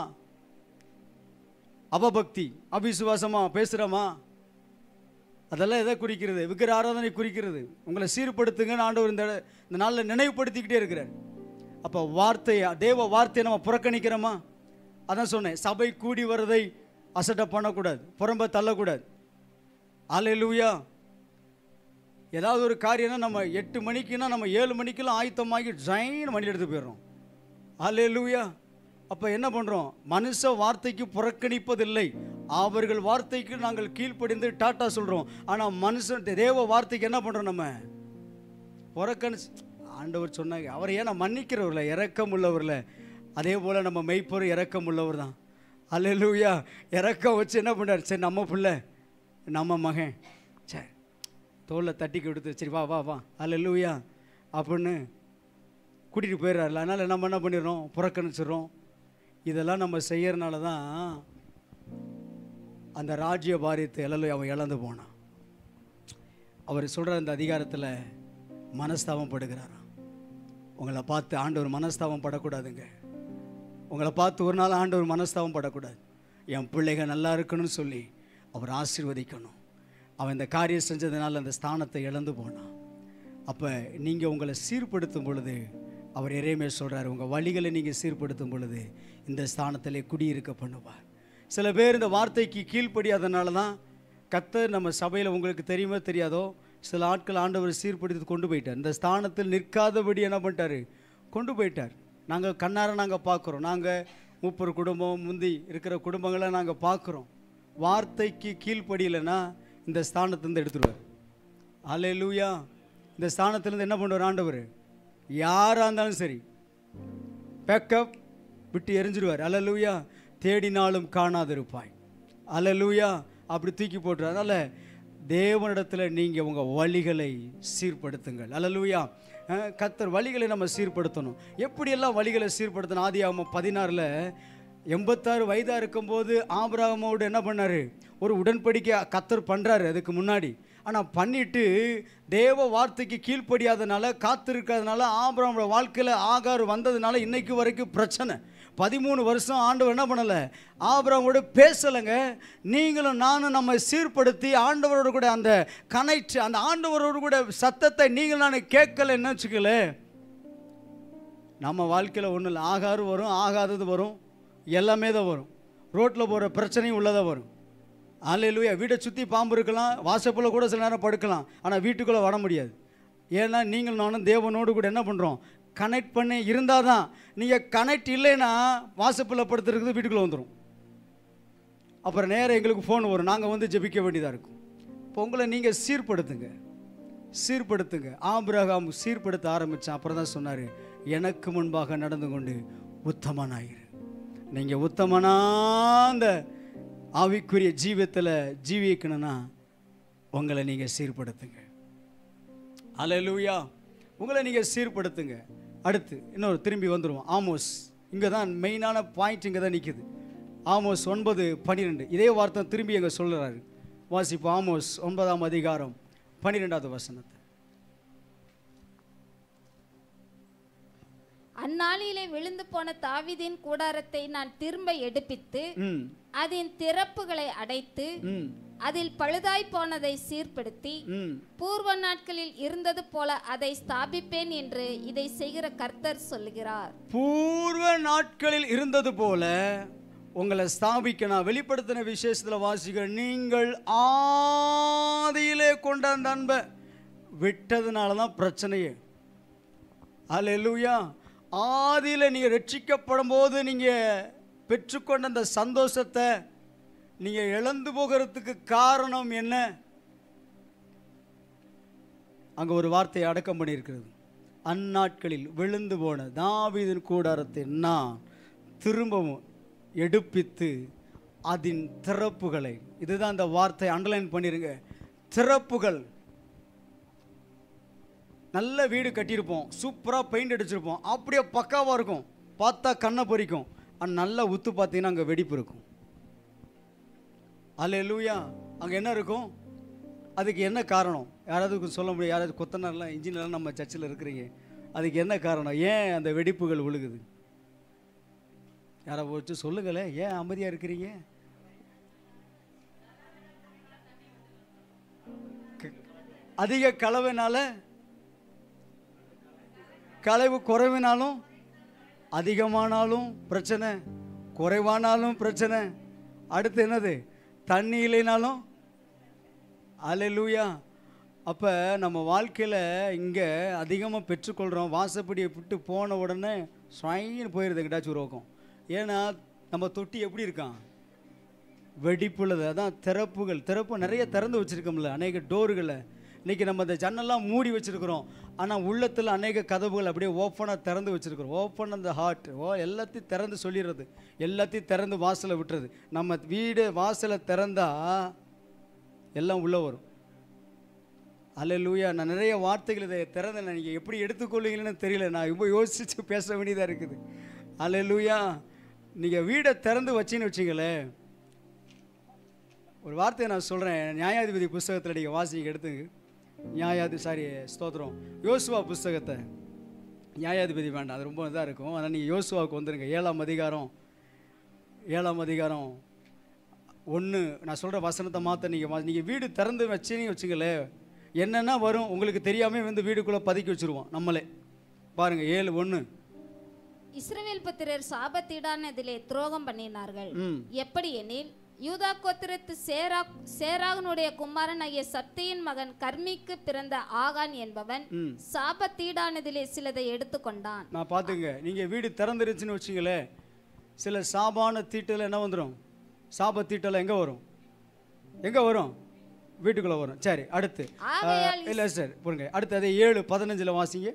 அபபக்தி அபிசுவாசமா பேசுகிறோமா, அதெல்லாம் எதை குறிக்கிறது, விக்கிர ஆராதனை குறிக்கிறது. உங்களை சீர்படுத்துங்கன்னு ஆண்டவர் இந்த இந்த நாளில் நினைவுபடுத்திக்கிட்டே இருக்கிறார். அப்போ வார்த்தையை, தேவ வார்த்தையை நம்ம புறக்கணிக்கிறோமா? அதான் சொன்னேன், சபை கூடி வர்றதை அசட்டை பண்ணக்கூடாது, புறம்ப தள்ளக்கூடாது. அல்லேலூயா. ஏதாவது ஒரு காரியம்னா நம்ம எட்டு மணிக்குன்னா நம்ம ஏழு மணிக்கெல்லாம் ஆயத்தமாகி ஜைன் மணி எடுத்து போயிடுறோம். அல்லேலூயா. அப்போ என்ன பண்ணுறோம், மனுஷ வார்த்தைக்கு புறக்கணிப்பதில்லை, அவர்கள் வார்த்தைக்கு நாங்கள் கீழ்ப்படிந்து டாட்டா சொல்கிறோம். ஆனால் மனுஷன் தேவ வார்த்தைக்கு என்ன பண்ணுறோம், நம்ம புறக்கணிச்சு ஆண்டவர் சொன்னாங்க. அவர் ஏன்னா மன்னிக்கிறவர்ல, இரக்கம் உள்ளவர்ல. அதே போல் நம்ம மெய்ப்பொரு இரக்கம் உள்ளவர் தான். அல்லேலூயா. இரக்கம் வச்சு என்ன பண்ணார், சரி நம்ம பிள்ளை நம்ம மகன் சரி தோளில் தட்டி கொடுத்து சரி வா வா வா அல்லேலூயா அப்படின்னு கூட்டிகிட்டு போயிடுறாருல. அதனால் நம்ம என்ன பண்ணிடுறோம், புறக்கணிச்சிடுறோம். இதெல்லாம் நம்ம செய்யறதுனால தான் அந்த ராஜ்ய பாரியத்தை எல்லாம் அவன் இழந்து போனான். அவர் சொல்கிற அந்த அதிகாரத்தில் மனஸ்தாபம் படுகிறாராம். உங்களை பார்த்து ஆண்டவர் மனஸ்தாபம் படக்கூடாதுங்க. உங்களை பார்த்து ஒரு நாள் ஆண்டவர் மனஸ்தாபம் படக்கூடாது. என் பிள்ளைகள் நல்லா இருக்கணும்னு சொல்லி அவர் ஆசீர்வதிக்கணும். அவன் இந்த காரியம் செஞ்சதுனால அந்த ஸ்தானத்தை இழந்து போனான். அப்போ நீங்கள் உங்களை சீர்படுத்தும் பொழுது அவர் இறைமையை சொல்கிறார், உங்கள் வழிகளை நீங்கள் சீர்படுத்தும் பொழுது இந்த ஸ்தானத்திலே குடியிருக்க பண்ணுவார். சில பேர் இந்த வார்த்தைக்கு கீழ்ப்படியாதனால தான் கர்த்தர் நம்ம சபையில் உங்களுக்கு தெரியுமோ தெரியாதோ சில ஆட்கள் ஆண்டவர் சீர்படுத்தி கொண்டு போயிட்டார். இந்த ஸ்தானத்தில் நிற்காதபடி என்ன பண்ணிட்டார், கொண்டு போயிட்டார். நாங்கள் கண்ணார நாங்கள் பார்க்குறோம். நாங்கள் மூப்பர் குடும்பம் முந்தி இருக்கிற குடும்பங்களை நாங்கள் பார்க்குறோம். வார்த்தைக்கு கீழ்ப்படியலைன்னா இந்த ஸ்தானத்திலேருந்து எடுத்துடுவார். அல்லேலூயா. இந்த ஸ்தானத்திலேருந்து என்ன பண்ணுவார் ஆண்டவர், யாராக இருந்தாலும் சரி பேக்கப் விட்டு எரிஞ்சிடுவார். அல்லேலூயா. தேடினாலும் காணாதிருப்பாய். அல்லேலூயா. அப்படி தூக்கி போட்டுரு. அதனால் தேவனிடத்தில் நீங்கள் உங்கள் வழிகளை சீர்படுத்துங்கள். அல்லேலூயா. கர்த்தர் வழிகளை நம்ம சீர்படுத்தணும். எப்படியெல்லாம் வழிகளை சீர்படுத்தணும்? ஆதியாகமம் பதினாறில் எண்பத்தாறு வயதாக இருக்கும்போது ஆபிரகாமோடு என்ன பண்ணார், ஒரு உடன்படிக்கை கர்த்தர் பண்ணுறாரு அதுக்கு முன்னாடி. ஆனால் பண்ணிவிட்டு தேவ வார்த்தைக்கு கீழ்ப்படியாதனால காத்திருக்கிறதுனால ஆபிரகாமோட வாழ்க்கையில் ஆகார் வந்ததுனால இன்னைக்கு வரைக்கும் பிரச்சனை. பதிமூணு வருஷம் ஆண்டவர் என்ன பண்ணலை, ஆபிரகாமோடு பேசலைங்க. நீங்களும் நானும் நம்ம சீர்படுத்தி ஆண்டவரோடு கூட அந்த கனெக்ட், அந்த ஆண்டவரோடு கூட சத்தத்தை நீங்கள் நான் கேட்கலன்னு வச்சுக்கல, நம்ம வாழ்க்கையில் ஒன்றும் இல்லை. ஆகாரு வரும், ஆகாதது வரும், எல்லாமே தான் வரும். ரோட்டில் போகிற பிரச்சனையும் உள்ளதாக வரும். அல்லேலூயா. வீட்டை சுற்றி பாம்பு இருக்கலாம், வாசப்பில் கூட சில நேரம் படுக்கலாம், ஆனால் வீட்டுக்குள்ளே வர முடியாது. ஏன்னா நீங்கள் நானும் தேவனோடு கூட என்ன பண்ணுறோம், கனெக்ட் பண்ணி இருந்தால் தான். நீங்கள் கனெக்ட் இல்லைன்னா வாசப்பில் படுத்துருக்குது வீட்டுக்குள்ளே வந்துடும். அப்புறம் நேரம் எங்களுக்கு ஃபோன் வரும், நாங்கள் வந்து ஜெபிக்க வேண்டியதாக இருக்கும். இப்போ உங்களை நீங்கள் சீர்படுத்துங்க, சீர்படுத்துங்க. ஆபிரகாம் சீர்படுத்த ஆரம்பித்தான். அப்புறம் தான் சொன்னார், எனக்கு முன்பாக நடந்து கொண்டு உத்தமனாயிரு. நீங்கள் உத்தமனாந்த ஆவிக்குரிய ஜீவத்தில் ஜீவிக்கணும்னா உங்களை நீங்கள் சீர்படுத்துங்க. அல்லேலூயா. உங்களை நீங்கள் சீர்படுத்துங்க. அடுத்து இன்னொரு திரும்பி வந்துடுவோம். ஆமோஸ். இங்கே தான் மெயினான பாயிண்ட் இங்கே தான் நிற்குது. ஆமோஸ் ஒன்பது பன்னிரெண்டு இதே வார்த்தை திரும்பி எங்கே சொல்கிறாரு. வாசிப்போம். ஆமோஸ் ஒன்பதாம் அதிகாரம் பன்னிரெண்டாவது வசனத்தை. அந்நாளிலே விழுந்து போன தாவீதின் கூடாரத்தை நான் திரும்ப எடுப்பித்து அதன் திறப்புகளை அடைத்து அதில் பழுதாய் போனதை சீர்படுத்தி பூர்வ நாட்களில் இருந்தது போல அதை ஸ்தாபிப்பேன் என்று இதை செய்கிற கர்த்தர் சொல்லுகிறார். பூர்வ நாட்களில் இருந்தது போல உங்களை ஸ்தாபிக்க நான் வெளிப்படுத்தின விசேஷத்தில் வாசிக்க, நீங்கள் ஆதியிலே கொண்ட அந்த அன்பை விட்டதுனால தான் பிரச்சனையே. அல்லேலூயா. ஆதியில் நீங்கள் ரட்சிக்கப்படும் போது நீங்கள் பெற்றுக்கொண்ட அந்த சந்தோஷத்தை நீங்கள் இழந்து போகிறதுக்கு காரணம் என்ன? அங்கே ஒரு வார்த்தையை அடக்கம் பண்ணியிருக்கிறது. அந்நாட்களில் விழுந்து போன தாவீதின் கூடாரத்தை நான் திரும்பவும் எடுப்பித்து அதன் திறப்புகளை, இதுதான் அந்த வார்த்தை, அண்டர்லைன் பண்ணிருங்க. திறப்புகள். நல்ல வீடு கட்டியிருப்போம், சூப்பராக பெயிண்ட் அடிச்சிருப்போம், அப்படியே பக்காவாக இருக்கும், பார்த்தா கண்ணை பறிக்கும். ஆனால் நல்லா உத்து பார்த்தீங்கன்னா அங்கே வெடிப்பு இருக்கும். அல்லேலூயா. அங்கே என்ன இருக்கும்? அதுக்கு என்ன காரணம்? யாராவது சொல்ல முடியும்? யாராவது கொத்தனார்லாம் இன்ஜினியர்லாம் நம்ம சர்ச்சில் இருக்கிறீங்க, அதுக்கு என்ன காரணம்? ஏன் அந்த வெடிப்புகள் விழுகுது? யாரை வச்சு சொல்லுங்களேன், ஏன் அமைதியாக இருக்கிறீங்க? அதிக கலவைனால, கலவு குறைவினாலும், அதிகமானாலும் பிரச்சனை, குறைவானாலும் பிரச்சனை. அடுத்து என்னது? தண்ணி இல்லைனாலும். அல்லேலூயா. அப்போ நம்ம வாழ்க்கையில் இங்கே அதிகமாக பெற்றுக்கொள்கிறோம். வாசப்படியை விட்டு போன உடனே ஸ்வைன்னு போயிடுது எங்கிட்டாச்சும் ரோக்கம். ஏன்னா நம்ம தொட்டி எப்படி இருக்கான்? வெடிப்புள்ளது. அதான் திறப்புகள். திறப்பு நிறைய திறந்து வச்சுருக்கோம்ல, அநேக டோர்களை. இன்றைக்கி நம்ம இந்த ஜன்னல்லாம் மூடி வச்சுருக்கிறோம், ஆனால் உள்ளத்தில் அநேக கதவுகள் அப்படியே ஓப்பனாக திறந்து வச்சுருக்கிறோம். ஓப்பன் அந்த ஹார்ட், ஓ எல்லாத்தையும் திறந்து சொல்லிடுறது, எல்லாத்தையும் திறந்து வாசலை விட்டுறது. நம்ம வீடு வாசலை திறந்தா எல்லாம் உள்ளே வரும். அல்லேலூயா. நான் நிறைய வார்த்தைகள் இதை திறந்த நீங்கள் எப்படி எடுத்துக்கொள்ளுங்கன்னு தெரியல, நான் ரொம்ப யோசித்து பேச வேண்டியதாக இருக்குது. அல்லேலூயா. நீங்கள் வீடை திறந்து வச்சின்னு வச்சிங்களேன், ஒரு வார்த்தையை நான் சொல்கிறேன். நியாயாதிபதி புஸ்தகத்தில் நீங்கள் வாசிங்க, எடுத்துங்க. நியாயாதி சாரி ஸ்தோத்திரம் யோசுவா புஸ்தகத்தை. நியாயாதிபதி வேண்டாம், அது ரொம்ப இதாக இருக்கும். ஆனால் நீங்கள் யோசுவாவுக்கு வந்துடுங்க. ஏழாம் அதிகாரம் ஏழாம் அதிகாரம் ஒன்று நான் சொல்கிற வசனத்தை மாற்ற நீங்கள் நீங்கள் வீடு திறந்து வச்சின்னு வச்சுங்களேன், என்னென்னா வரும் உங்களுக்கு தெரியாமல் வந்து வீடுக்குள்ளே பதுக்கி வச்சுருவோம் நம்மளே. பாருங்கள், ஏழு ஒன்று. இஸ்ரவேல் புத்திரர் சாபத்தீடானதிலே துரோகம் பண்ணினார்கள். எப்படி எனில், யூதா கோத்திரத்து சேரா சேராகனுடைய குமாரன் ஆகிய சப்தியின் மகன் கர்மிக்கு பிறந்த ஆகான் என்பவன் சாபத்தீடானதிலே சிலதை எடுத்துக்கொண்டான். நான் பார்த்துங்க, நீங்கள் வீடு திறந்துருச்சுன்னு வச்சுங்களே, சில சாபான தீட்டில் என்ன வந்துடும்? சாப தீட்டில் எங்கே வரும்? எங்கே வரும்? வீட்டுக்குள்ளே வரும். சரி, அடுத்து இல்லை சார் புரியுங்க. அடுத்து அதே ஏழு பதினஞ்சில் வாசிங்க.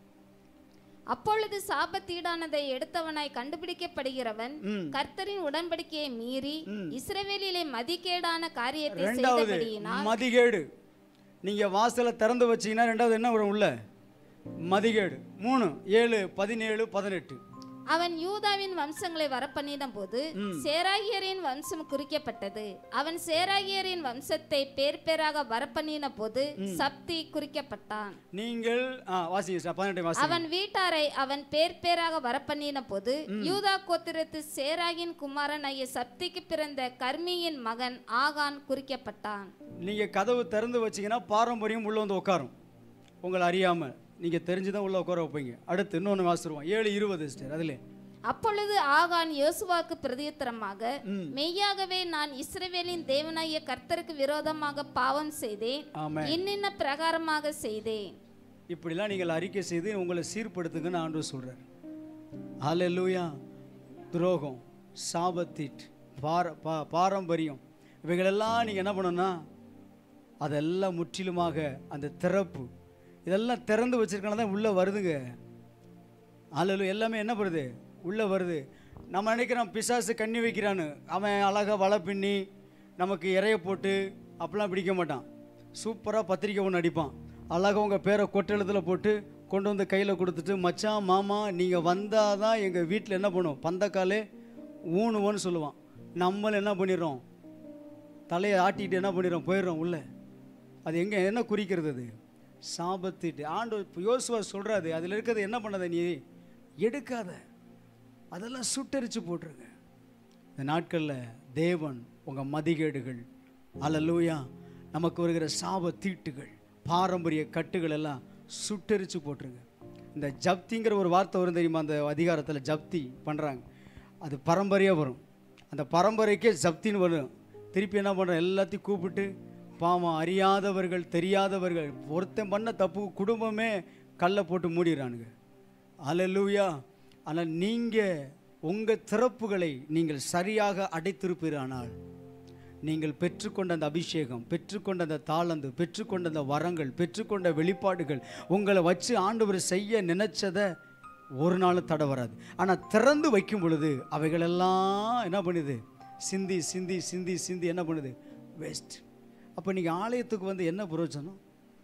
அப்பொழுது சாபத்தீடானதை எடுத்தவனாய் கண்டுபிடிக்கப்படுகிறவன் கர்த்தரின் உடன்படிக்கையை மீறி இஸ்ரவேலிலே மதிகேடான காரியத்தை செய்தபடியினால். மதிகேடு, நீங்க வாசலை திறந்து வச்சீங்கன்னா ரெண்டாவது என்ன வரும்? உள்ள மதிகேடு. மூணு ஏழு பதினேழு பதினெட்டு. அவன் யூதாவின் வம்சங்களை வரப்பண்ணின போது சேராகியரின் வம்சம் குறிக்கப்பட்டது. அவன் சேராகியரின் வம்சத்தை பேர் பேராக வரப்பண்ணின போது சப்தி குறிக்கப்பட்டான். நீங்கள் அவன் வீட்டாரை அவன் பேர் பேராக வரப்பண்ணின போது யூதா கோத்திரத்து சேராகின் குமாரன் ஆகிய சப்திக்கு பிறந்த கர்மியின் மகன் ஆகான் குறிக்கப்பட்டான். நீங்க கதவு திறந்து வச்சீங்கன்னா பாரம்பரியம் உள்ள வந்து உட்காரும், உங்களை அறியாம. நீங்க தெரிஞ்சுதான் உள்ள உட்கார வைப்பீங்க. அடுத்து இன்னொன்று வாசிடுவோம், ஏழு இருபது. அதிலே அப்பொழுது ஆகான் யோசுவாவுக்கு பிரதியுத்தரமாக, மெய்யாகவே நான் இஸ்ரவேலின் தேவனாகிய கர்த்தருக்கு விரோதமாக பாவம் செய்தேன், இன்னின்ன பிரகாரமாக செய்தேன். இப்படிலாம் நீங்கள் அறிக்கை செய்து உங்களை சீர்படுத்துங்கன்னு ஆண்டவர் சொல்றார். ஹல்லேலூயா. துரோகம், சாபத்தீட், பார பாரம்பரியம், இவைகளெல்லாம் நீங்கள் என்ன பண்ணணும்னா அதெல்லாம் முற்றிலுமாக அந்த திறப்பு இதெல்லாம் திறந்து வச்சிருக்கனால தான் உள்ளே வருதுங்க. ஹல்லேலூயா. எல்லாமே என்ன பண்ணுது? உள்ளே வருது. நம்ம நினைக்கிறோம் பிசாசு கண்ணி வைக்கிறான்னு, அவன் அழகாக வலை பின்னி நமக்கு இறைய போட்டு அப்படிலாம் பிடிக்க மாட்டான். சூப்பராக பத்திரிக்கை ஒன்று அடிப்பான், அழகாக உங்கள் பேரை கொட்டெழுத்தில் போட்டு கொண்டு வந்து கையில் கொடுத்துட்டு, மச்சான் மாமா நீங்கள் வந்தால் தான் எங்கள் வீட்டில் என்ன பண்ணுவோம், பந்தக்காலே ஊனுவோன்னு சொல்லுவான். நம்மள என்ன பண்ணிடுறோம், தலையை ஆட்டிட்டு என்ன பண்ணிடுறோம், போயிடுறோம் உள்ளே. அது எங்கே என்ன குறிக்கிறது? அது சாபத்திட்டு. ஆண்டு யோசுவா சொல்கிறாரு, அதில் இருக்கிறது என்ன பண்ணாத நீ எடுக்காத, அதெல்லாம் சுட்டரிச்சு போட்டுருங்க. இந்த நாட்களில் தேவன் உங்கள் மதிகேடுகள், அல்லேலூயா, நமக்கு வருகிற சாப தீட்டுகள், பாரம்பரிய கட்டுகள் எல்லாம் சுட்டரிச்சு போட்டுருங்க. இந்த ஜப்திங்கிற ஒரு வார்த்தை வரும் தெரியுமா? அந்த அதிகாரத்தில் ஜப்தி பண்ணுறாங்க, அது பரம்பரையாக வரும். அந்த பரம்பரைக்கே ஜப்தின்னு வரும். திருப்பி என்ன பண்ணுறோம், எல்லாத்தையும் கூப்பிட்டு பாவம் அறியாதவர்கள் தெரியாதவர்கள் ஒருத்தன் பண்ண தப்பு குடும்பமே கல்லை போட்டு மூடிடுறானுங்க. அல்லேலூயா. ஆனால் நீங்கள் உங்கள் திறப்புகளை நீங்கள் சரியாக அடைத்திருப்பீரானால், நீங்கள் பெற்றுக்கொண்ட அந்த அபிஷேகம், பெற்றுக்கொண்ட அந்த தாளந்து, பெற்றுக்கொண்ட அந்த வரங்கள், பெற்றுக்கொண்ட வெளிப்பாடுகள் உங்களை வச்சு ஆண்டவர் செய்ய நினைச்சதை ஒரு நாள் தடை வராது. ஆனால் திறந்து வைக்கும் பொழுது அவைகளெல்லாம் என்ன பண்ணுது, சிந்தி சிந்தி சிந்தி சிந்தி என்ன பண்ணுது, வேஸ்ட். அப்போ நீங்கள் ஆலயத்துக்கு வந்து என்ன பிரயோஜனம்?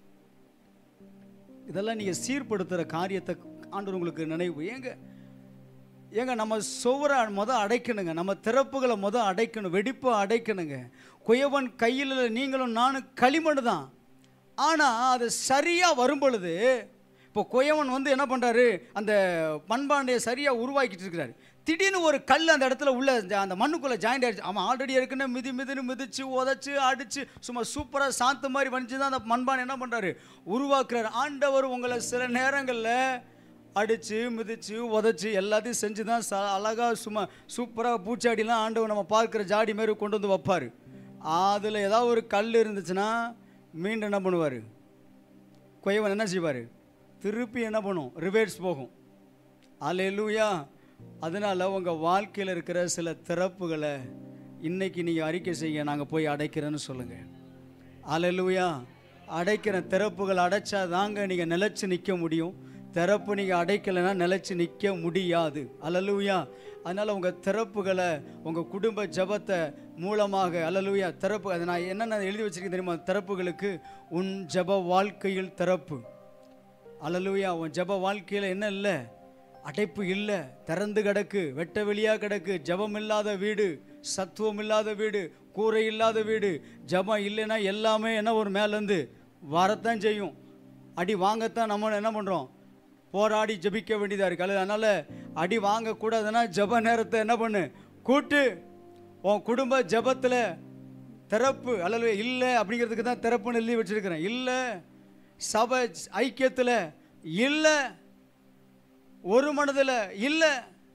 இதெல்லாம் நீங்கள் சீர்படுத்துகிற காரியத்தை ஆண்டவர் உங்களுக்கு நினைவு. ஏங்க ஏங்க நம்ம சுவரை மொதல் அடைக்கணுங்க, நம்ம திறப்புகளை மொதல் அடைக்கணும், வெடிப்பை அடைக்கணுங்க. குயவன் கையில் நீங்களும் நானும் களிமண் தான். ஆனால் அது சரியாக வரும் பொழுது, இப்போ குயவன் வந்து என்ன பண்ணுறாரு, அந்த மண்பாண்டையை சரியாக உருவாக்கிட்டு இருக்கிறாரு. திடீர்னு ஒரு கல் அந்த இடத்துல உள்ள அந்த மண்ணுக்குள்ளே ஜாயிண்ட் ஆகிடுச்சு. அவன் ஆல்ரெடி ஏற்கனவே மிதி மிதின்னு மிதிச்சு உதச்சி அடித்து சும்மா சூப்பராக சாந்த மாதிரி வந்துச்சு தான் அந்த மண்பானை என்ன பண்ணுறாரு, உருவாக்குறாரு. ஆண்டவர் உங்களை சில நேரங்களில் அடித்து மிதித்து உதச்சி எல்லாத்தையும் செஞ்சு தான் ச அழகாக சும்மா சூப்பராக பூச்சாடிலாம் ஆண்டவர் நம்ம பார்க்குற ஜாடி மாரி கொண்டு வந்து வைப்பார். அதில் ஏதாவது ஒரு கல் இருந்துச்சுன்னா மீண்டும் என்ன பண்ணுவார், குயவன் என்ன செய்வார், திருப்பி என்ன பண்ணும், ரிவர்ஸ் போகும். அல்லேலூயா. அதனால் உங்கள் வாழ்க்கையில் இருக்கிற சில திறப்புகளை இன்றைக்கி நீங்கள் அறிக்கை செய்ய, நாங்கள் போய் அடைக்கிறேன்னு சொல்லுங்கள். அல்லேலூயா. அடைக்கிற திறப்புகள் அடைச்சா தாங்க நீங்கள் நிலைச்சு நிற்க முடியும். திறப்பு நீங்கள் அடைக்கலைன்னா நிலைச்சு நிற்க முடியாது. அல்லேலூயா. அதனால் உங்கள் திறப்புகளை உங்கள் குடும்ப ஜெபத்தை மூலமாக அல்லேலூயா திறப்பு, அதை நான் என்னென்ன எழுதி வச்சிருக்கேன் தெரியுமா? திறப்புகளுக்கு உன் ஜெப வாழ்க்கையில் திறப்பு. அல்லேலூயா. உன் ஜெப வாழ்க்கையில் என்ன இல்லை? அடைப்பு இல்லை, திறந்து கிடக்கு, வெட்ட வெளியாக கிடக்கு. ஜெபம் இல்லாத வீடு, சத்துவம் இல்லாத வீடு, கூரை இல்லாத வீடு. ஜெபம் இல்லைன்னா எல்லாமே என்ன ஒரு மேலேருந்து வரத்தான் செய்யும். அடி வாங்கத்தான் நம்ம என்ன பண்ணுறோம்? போராடி ஜெபிக்க வேண்டியதாக இருக்குது. அதனால் அடி வாங்கக்கூடாதுன்னா ஜெப நேரத்தை என்ன பண்ணு? கூட்டு. உன் குடும்ப ஜெபத்தில் திறப்பு அல்லது இல்லை அப்படிங்கிறதுக்கு தான் திறப்புன்னு எழுதி வச்சுருக்கிறேன். இல்லை சபை ஐக்கியத்தில் இல்லை, ஒரு மனதில் இல்லை.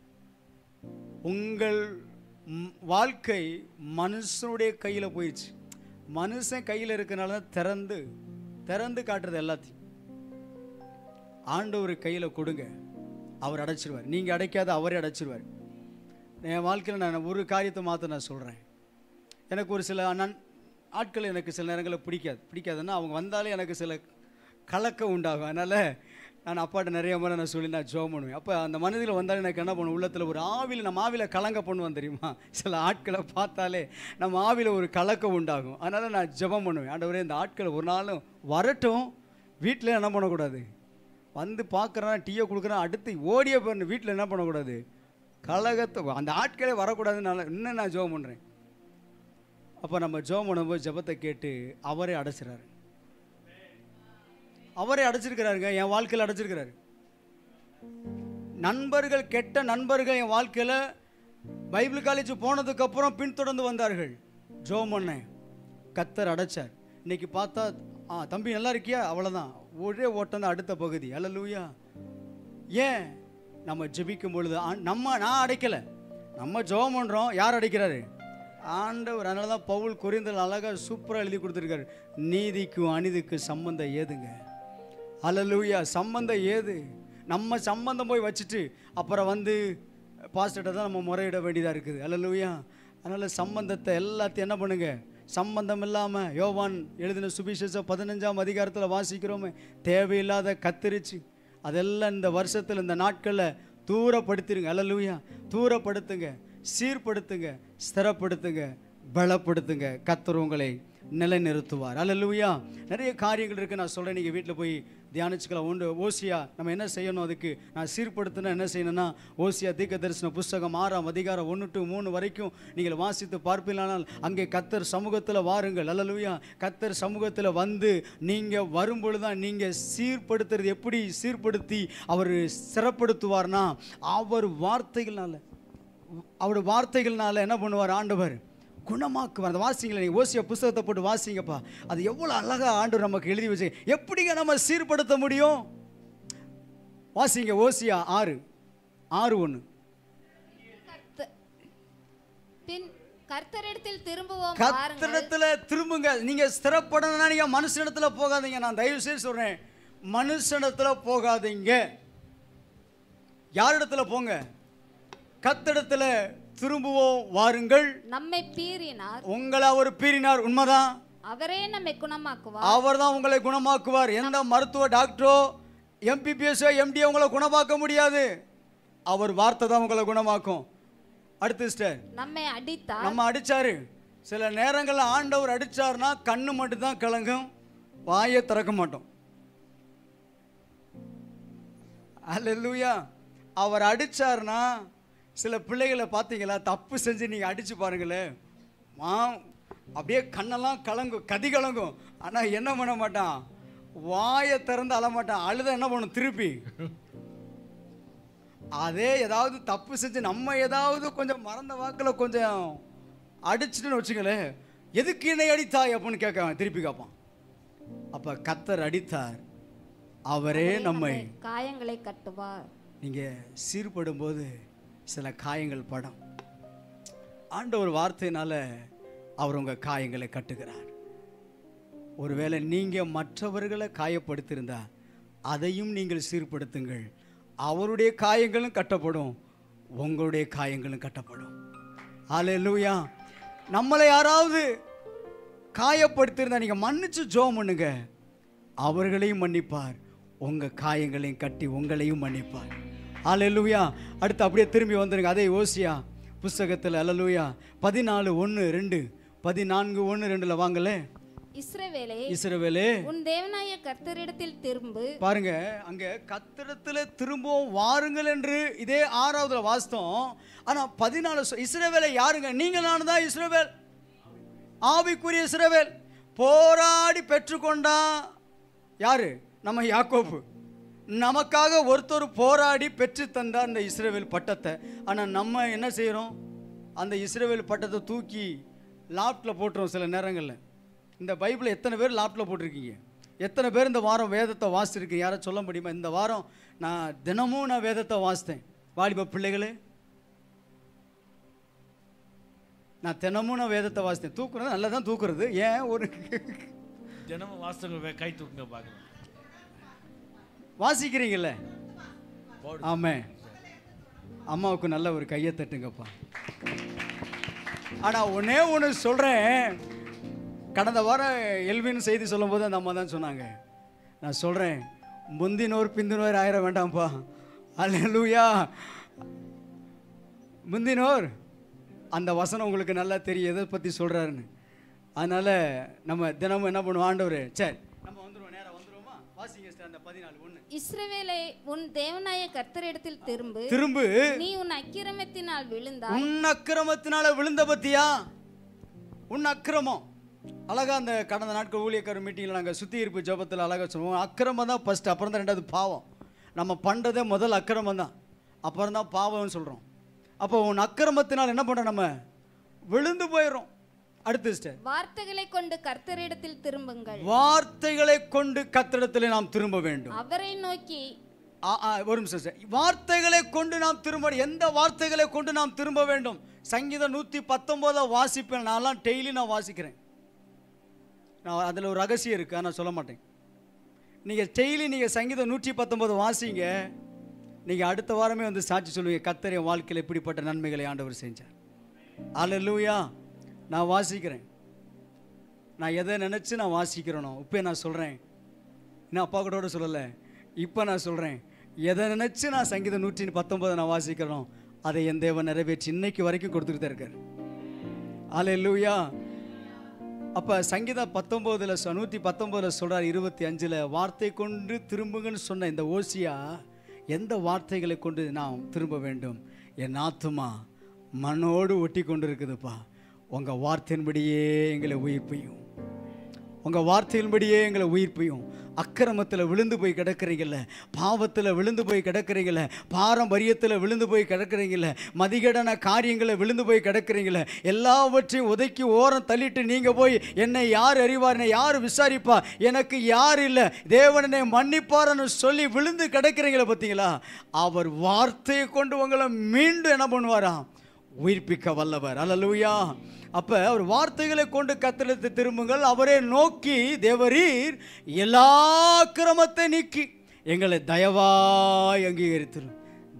உங்கள் வாழ்க்கை மனுஷனுடைய கையில் போயிடுச்சு. மனுஷன் கையில் இருக்கிறனால தான் திறந்து திறந்து காட்டுறது எல்லாத்தையும் ஆண்டவர் கையில் கொடுங்க, அவர் அடைச்சிருவார். நீங்கள் அடைக்காத அவரே அடைச்சிருவார். என் வாழ்க்கையில் நான் ஒரு காரியத்தை மாற்ற நான் சொல்கிறேன். எனக்கு ஒரு சில நன் ஆட்கள் எனக்கு சில நேரங்களில் பிடிக்காது. பிடிக்காதுன்னா அவங்க வந்தாலே எனக்கு சில கலக்கம் உண்டாகும். அதனால் நான் அப்பாட்ட நிறைய முறை நான் சொல்லி நான் ஜெபம் பண்ணுவேன். அப்போ அந்த மனதில் வந்தாலும் எனக்கு என்ன பண்ணுவேன்? உள்ளத்தில் ஒரு ஆவியில் நம்ம ஆவியில் கலங்க பண்ணுவேன் தெரியுமா? சில ஆட்களை பார்த்தாலே நம்ம ஆவியில் ஒரு கலக்கம் உண்டாகும். அதனால் நான் ஜெபம் பண்ணுவேன். ஆண்டவரே இந்த ஆட்களை ஒரு நாளும் வரட்டும், வீட்டில் என்ன பண்ணக்கூடாது, வந்து பார்க்குறேன் டீயை கொடுக்குறேன் அடுத்து ஓடிய போய் வீட்டில் என்ன பண்ணக்கூடாது, கலகத்தை அந்த ஆட்களே வரக்கூடாதுன்னு இன்னும் நான் ஜெபம் பண்ணுறேன். அப்போ நம்ம ஜெபம் பண்ணும்போது ஜெபத்தை கேட்டு அவரே அடைச்சிறாரு. அவரே அடைச்சிருக்கிறாருங்க. என் வாழ்க்கையில் அடைச்சிருக்கிறாரு. நண்பர்கள், கெட்ட நண்பர்கள் என் வாழ்க்கையில் பைபிள் காலேஜ் போனதுக்கப்புறம் பின்தொடர்ந்து வந்தார்கள். ஜெபம் பண்ணேன், கர்த்தர் அடைச்சார். இன்னைக்கு பார்த்தா ஆ தம்பி நல்லா இருக்கியா, அவ்வளோதான், ஒரே ஓட்டம் தான் அடுத்த பகுதி. அல்லேலூயா. ஏன்? நம்ம ஜெபிக்கும் பொழுது நம்ம நான் அடைக்கலை, நம்ம ஜெபம் பண்ணுறோம். யார் அடைக்கிறாரு? ஆண்டவர். அதனால தான் பவுல் கொரிந்தியர் அழகாக சூப்பராக எழுதி கொடுத்துருக்காரு, நீதிக்கும் அநீதிக்கு சம்பந்தம் ஏதுங்க. அல்லேலூயா. சம்பந்தம் ஏது? நம்ம சம்பந்தம் போய் வச்சுட்டு அப்புறம் வந்து பாஸ்டர்கிட்ட தான் நம்ம முறையிட வேண்டியதாக இருக்குது. அல்லேலூயா. அதனால் சம்பந்தத்தை எல்லாத்தையும் என்ன பண்ணுங்க, சம்பந்தம் இல்லாமல் யோவான் எழுதின சுவிசேஷம் பதினஞ்சாம் அதிகாரத்தில் வாசிக்கிறோமே, தேவையில்லாத கத்திரிச்சு அதெல்லாம் இந்த வருஷத்தில் இந்த நாட்களில் தூரப்படுத்திடுங்க. அல்லேலூயா. தூரப்படுத்துங்க, சீர்படுத்துங்க, ஸ்திரப்படுத்துங்க, பலப்படுத்துங்க. கர்த்தர் உங்களை நிலைநிறுத்துவார். அல்லேலூயா. நிறைய காரியங்கள் இருக்குது, நான் சொல்கிறேன். நீங்கள் வீட்டில் போய் தியானிச்சுக்கலாம். உண்டு ஓசியா நம்ம என்ன செய்யணும்? அதுக்கு நான் சீர்படுத்தினா என்ன செய்யணும்னா, ஓசியா தீர்க்க தரிசன புஸ்தகம் ஆறாம் அதிகாரம் ஒன்று டு மூணு வரைக்கும் நீங்கள் வாசித்து பார்ப்பீங்களானால் அங்கே கர்த்தர் சமூகத்தில் வாருங்கள். அல்லேலூயா. கர்த்தர் சமூகத்தில் வந்து நீங்கள் வரும்பொழுது தான் நீங்கள் சீர்படுத்துறது எப்படி சீர்படுத்தி அவர் சிறப்படுத்துவார்னா, அவர் வார்த்தைகள்னால அவர் வார்த்தைகள்னால என்ன பண்ணுவார்? ஆண்டவர் குணமாக்குவார். அந்த வாசிங்களா, நீங்கள் ஓசியா புஸ்தகத்தை போட்டு வாசிங்கப்பா. அது எவ்வளோ அழகாக ஆண்டவர் நமக்கு எழுதி வச்சு. எப்படிங்க நம்ம சீர்படுத்த முடியும்? வாசிங்க ஓசியா ஆறு ஆறு ஒன்று. பின் கர்த்தரிடத்தில் திரும்புவோம். கர்த்தரிடத்துல திரும்புங்க. நீங்க ஸ்திரப்படணும்னா நீங்க மனுஷனிடத்துல போகாதீங்க. நான் தயவு செய்து சொல்றேன், மனுஷனிடத்துல போகாதீங்க. யாரிடத்துல போங்க? கர்த்தரிடத்துல திரும்புவோம் வாருங்கள். நம்மை பீறினார், உங்களை அவர் பீறினார், உண்மைதான். அவரே நம்மை குணமாக்குவார். அவர் தான் உங்களை குணமாக்குவார். எந்த மருத்துவ டாக்டரோ எம்பிபிஎஸ்ஓ எம்டி உங்களை குணமாக்க முடியாது. அவர் வார்த்தை தான் உங்களை குணமாக்கும். அடுத்து சிஸ்டர், நம்மை அடித்தார். நம்ம அடிச்சாரு. சில நேரங்களில் ஆண்டவர் அடிச்சாருன்னா கண்ணு மட்டும் தான் கலங்கும், வாயை திறக்க மாட்டோம். அல்லேலூயா. அவர் அடிச்சாருன்னா, சில பிள்ளைகளை பார்த்தீங்களா, தப்பு செஞ்சு நீங்கள் அடித்து பாருங்களேன், மா அப்படியே கண்ணெல்லாம் கலங்கும், கதி கலங்கும். ஆனால் என்ன பண்ண மாட்டான்? வாயை திறந்து அழமாட்டான். அழுத என்ன பண்ணும்? திருப்பி அதே ஏதாவது தப்பு செஞ்சு நம்ம ஏதாவது கொஞ்சம் மறந்த வாக்கில் கொஞ்சம் அடிச்சுட்டுன்னு வச்சுங்களேன், எதுக்கு என்னை அடித்தாய் அப்படின்னு கேட்க திருப்பி கேட்பான். அப்போ கர்த்தர் அடித்தார், அவரே நம்மை காயங்களை கட்டுவார். நீங்கள் சீர்படும் போது சில காயங்கள் படும். ஆண்டவர் வார்த்தையினால அவர் உங்கள் காயங்களை கட்டுகிறார். ஒருவேளை நீங்கள் மற்றவர்களை காயப்படுத்தியிருந்தா அதையும் நீங்கள் சீர்படுத்துங்கள். அவருடைய காயங்களும் கட்டப்படும், உங்களுடைய காயங்களும் கட்டப்படும். அல்லேலூயா. நம்மளை யாராவது காயப்படுத்தியிருந்தா நீங்கள் மன்னிச்சு ஜெபம் பண்ணுங்க. அவர்களையும் மன்னிப்பார், உங்கள் காயங்களையும் கட்டி உங்களையும் மன்னிப்பார். அல்லேலூயா. அடுத்து அப்படியே திரும்பி வந்துருங்க. அதே ஓசியா புஸ்தகத்தில் அல்லேலூயா பதினாலு ஒன்று ரெண்டு பதினான்கு ஒன்று ரெண்டில் வாங்கலே. இஸ்ரவேலே இஸ்ரவேலே உன் தேவனாய கர்த்தரிடத்தில் திரும்பு. பாருங்க, அங்க கர்த்தரிடத்தில் திரும்பவும் வாருங்கள் என்று இதே ஆறாவதுல வாஸ்தம். ஆனா பதினாலு இஸ்ரவேலை யாருங்க? நீங்கள் நானும் தான் இஸ்ரவேல், ஆவிக்குரிய இஸ்ரவேல். போராடி பெற்றுக்கொண்டா யாரு? நம்ம யாக்கோபு. நமக்காக ஒருத்தர் போராடி பெற்று தந்தார் அந்த இஸ்ரவேல் பட்டத்தை. ஆனால் நம்ம என்ன செய்கிறோம்? அந்த இஸ்ரவேல் பட்டத்தை தூக்கி லாப்டில் போட்டுரும். சில நேரங்களில் இந்த பைபிளை எத்தனை பேர் லாப்டில் போட்டிருக்கீங்க? எத்தனை பேர் இந்த வாரம் வேதத்தை வாசிச்சிருக்கீங்க? யாரை சொல்ல முடியுமா? இந்த வாரம் நான் தினமும் நான் வேதத்தை வாசித்தேன். வாலிப பிள்ளைகளே, நான் தினமும் நான் வேதத்தை வாசித்தேன். தூக்குறது நல்லா தான் தூக்குறது. ஏன் ஒரு தினமும் வாசித்தவங்க கை தூக்குங்க பார்க்கலாம். வாசிக்கிறீங்கல்ல? ஆமே. அம்மாவுக்கு நல்ல ஒரு கையை தட்டுங்கப்பா. ஆனால் ஒன்னே ஒன்று சொல்கிறேன். கடந்த வாரம் எல்வின் செய்தி சொல்லும் போது அந்த அம்மா தான் சொன்னாங்க. நான் சொல்கிறேன், முந்தினோர் பிந்தினோர் ஆயிர வேண்டாம்ப்பா. அல்லேலூயா. முந்தினோர் அந்த வசனம் உங்களுக்கு நல்லா தெரியும் எதை பற்றி சொல்கிறாருன்னு. அதனால் நம்ம தினமும் என்ன பண்ணுவோம்? ஆண்டவர் சரி நம்ம வந்துடுவோம், நேராக வந்துடுவோமா? வாசிங்க அந்த பதினாலு ஒன்று. இஸ்ரவேலே உன் தேவனாய கர்த்தரிடத்தில் திரும்பு. திரும்பு. நீ உன் அக்கிரமத்தினால் விழுந்தாய். உன் அக்கிரமத்தினால விழுந்த பத்தியா? உன் அக்கிரமம் அழகா அந்த கடந்த நாட்கள் ஊழியக்கார மீட்டிங்கில் நாங்கள் சுத்திகரிப்பு ஜபத்தில் அழகாக சொல்லுவோம். அக்கிரமம் தான் ஃபஸ்ட்டு, அப்புறம் தான் ரெண்டாவது பாவம். நம்ம பண்ணுறதே முதல் அக்கிரமம் தான், அப்புறம் தான் பாவம்னு சொல்கிறோம். அப்போ உன் அக்கிரமத்தினால் என்ன பண்ணுறோம்? நம்ம விழுந்து போயிடும். அடுத்து சிஸ்டர், வார்த்தைகளை கொண்டு கர்த்தரிடத்தில் திரும்புங்கள். வார்த்தைகளை கொண்டு கர்த்தரிடத்தில் நாம் திரும்ப வேண்டும். அவரை நோக்கி ஒரு நிமிஷம். வார்த்தைகளை கொண்டு நாம் திரும்ப. எந்த வார்த்தைகளை கொண்டு நாம் திரும்ப வேண்டும்? சங்கீதம் நூற்றி பத்தொம்போதை வாசிப்பேன். நான்லாம் டெய்லி நான் வாசிக்கிறேன். நான் அதில் ஒரு ரகசியம் இருக்குது, நான் சொல்ல மாட்டேன். நீங்கள் டெய்லி நீங்கள் சங்கீதம் நூற்றி பத்தொம்போது வாசிங்க. நீங்கள் அடுத்த வாரமே வந்து சாட்சி சொல்லுவீங்க, கர்த்தர் என் வாழ்க்கையில் இப்படிப்பட்ட நன்மைகளை ஆண்டவர் செஞ்சார். அல்லேலூயா. நான் வாசிக்கிறேன். நான் எதை நினச்சி நான் வாசிக்கிறேனோ இப்போ நான் சொல்கிறேன். இன்னும் அப்பா கூட சொல்லலை, இப்போ நான் சொல்கிறேன். எதை நினச்சி நான் சங்கீதம் நூற்றி பத்தொம்போதை நான் வாசிக்கிறேனோ அதை என் தேவன் நிறைவேற்றி இன்னைக்கு வரைக்கும் கொடுத்துட்டு தான் இருக்கார். அல்லேலூயா. அப்போ சங்கீதம் பத்தொம்போதில் நூற்றி பத்தொம்போதில் சொல்கிறார், இருபத்தி அஞ்சில் வார்த்தை கொண்டு திரும்புங்கன்னு சொன்ன இந்த ஓசியா எந்த வார்த்தைகளை கொண்டு நாம் திரும்ப வேண்டும்? என் ஆத்துமா மண்ணோடு ஒட்டி கொண்டு இருக்குதுப்பா. உங்கள் வார்த்தையின்படியே எங்களை உயிர்ப்பையும், உங்கள் வார்த்தையின்படியே எங்களை உயிர்ப்பையும். அக்கிரமத்தில் விழுந்து போய் கிடக்கிறீங்கள, பாவத்தில் விழுந்து போய் கிடக்கிறீங்கள, பாரம்பரியத்தில் விழுந்து போய் கிடக்கிறீங்கள, மதிகடன காரியங்களை விழுந்து போய் கிடக்கிறீங்கள, எல்லாவற்றையும் ஒதுக்கி ஓரம் தள்ளிட்டு நீங்கள் போய் என்னை யார் அறிவார், என்னை யார் விசாரிப்பா, எனக்கு யார் இல்லை, தேவனை மன்னிப்பார்னு சொல்லி விழுந்து கிடக்கிறீங்கள பார்த்தீங்களா? அவர் வார்த்தையை கொண்டு உங்களை மீண்டும் என்ன பண்ணுவாராம்? உயிர்ப்பிக்க வல்லவர். அல்லேலூயா. அப்போ அவர் வார்த்தைகளை கொண்டு கர்த்தரிடத்தில் திரும்புங்கள். அவரை நோக்கி தேவரீர் எல்லா கிரமத்தை நீக்கி எங்களை தயவாய் அங்கீகரித்திரும்.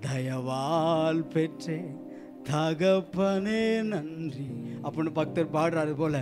தயவால் பெற்றேன் தகப்பனே நன்றி அப்படின்னு பக்தர் பாடுறாரு போல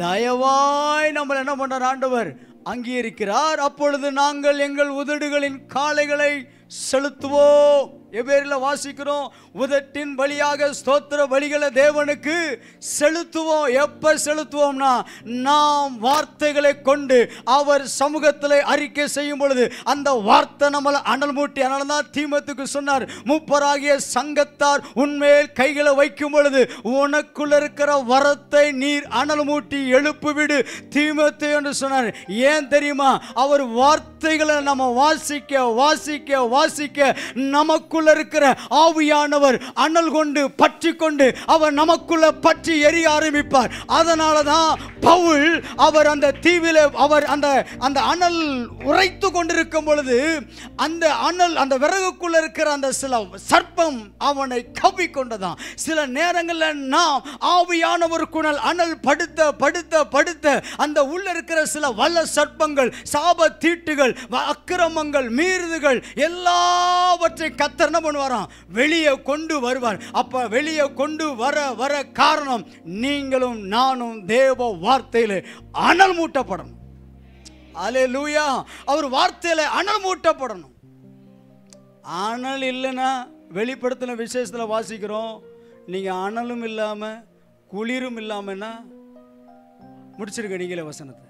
தயவாய் நம்மளை என்ன பண்றார்? ஆண்டவர் அங்கீகரிக்கிறார். அப்பொழுது நாங்கள் எங்கள் உதடுகளின் காளைகளை செலுத்துவோம். எபேரில் வாசிக்கிறோம், உதட்டின் வழியாக ஸ்தோத்திர பலிகளை தேவனுக்கு செலுத்துவோம். எப்ப செலுத்துவோம்னா நாம் வார்த்தைகளை கொண்டு அவர் சமூகத்தில் அறிக்கை செய்யும் பொழுது அந்த வார்த்தை நம்மளை அனல் மூட்டி. அதனால தான் தீமோத்தேயுக்கு சொன்னார், மூப்பராகிய சங்கத்தார் உன்மேல் கைகளை வைக்கும் பொழுது உனக்குள்ள இருக்கிற வரத்தை நீர் அனல் மூட்டி எழுப்புவிடு தீமோத்தேயு என்று சொன்னார். ஏன் தெரியுமா? அவர் வார்த்தைகளை நம்ம வாசிக்க வாசிக்க வாசிக்க நமக்குள்ள இருக்கிற ஆவியானவர் அனல் கொண்டு பற்றி கொண்டு அவர் நமக்குள்ள பற்றி எரிய ஆரம்பிப்பார். அதனால தான் பவுல் அவர் அந்த தீவில அவர் அந்த அந்த அனல் உரைத்து கொண்டிருக்கும் பொழுது அந்த அனல் அந்த விறகுக்குள்ள இருக்கிற அந்த சில சர்ப்பம் அவனை கவ்வி கொண்டதான். சில நேரங்களில் நாம் ஆவியானவருக்குள் அனல் படுத்த படுத்த படுத்த அந்த உள்ள இருக்கிற சில வல்ல சர்ப்பங்கள், சாப தீட்டுகள், அக்கிரமங்கள், மீறுதுகள் எல்லாவற்றை கர்த்தர் என்ன பண்ணுவாராம்? வெளியே கொண்டு வருவார். அப்ப வெளியே கொண்டு வர வர காரணம் நீங்களும் நானும் தேவ வார்த்தையிலே அனல் மூட்டப்படணும். அல்லேலூயா. அவர் வார்த்தையில அனல் மூட்டப்படணும். அனல் இல்லைன்னா வெளிப்படுத்தின விசேஷத்தில் வாசிக்கிறோம், நீங்கள் அனலும் இல்லாமல் குளிரும் இல்லாமன்னா முடிச்சிருக்க நீங்களே வசனத்தை.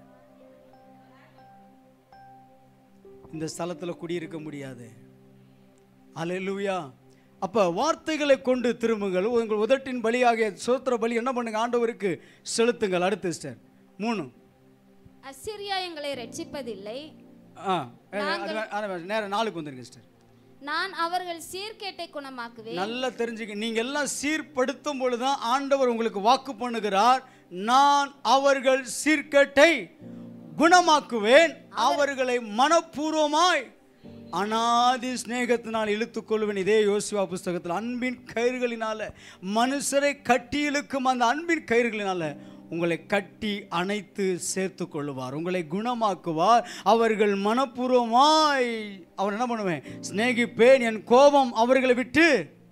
இந்த ஸ்தலத்தில் குடியிருக்க முடியாது. அல்லேலூயா. அப்போ வார்த்தைகளை கொண்டு திரும்புங்கள், உங்கள் உதட்டின் பலியாகிய ஸ்தோத்திர பலி என்ன பண்ணுங்க, ஆண்டவருக்கு செலுத்துங்கள். அடுத்து சிஸ்டர் மூணு, அசிரியா எங்களை ரட்சிப்பதில்லை. நேரம் நாளுக்கு வந்துருங்க சிஸ்டர். நான் அவர்கள் சீர்கேட்டை குணமாக்குவேன். நல்லா தெரிஞ்சுக்க, நீங்க எல்லாம் சீர்படுத்தும் பொழுதுதான் ஆண்டவர் உங்களுக்கு வாக்கு பண்ணுகிறார், நான் அவர்கள் சீர்கேட்டை குணமாக்குவேன், அவர்களை மனப்பூர்வமாய் அநாதி ஸ்நேகத்தினால் இழுத்துக் கொள்வேன். இதே யோசுவா புஸ்தகத்தில் அன்பின் கயிறுகளினால மனுஷரை கட்டி இழுக்கும் அந்த அன்பின் கயிறுகளினால உங்களை கட்டி அணைத்து சேர்த்து கொள்ளுவார், உங்களை குணமாக்குவார். அவர்கள் மனப்பூர்வமாய் அவர் என்ன பண்ணுவேன், சிநேகிப்பேன், என் கோபம் அவர்களை விட்டு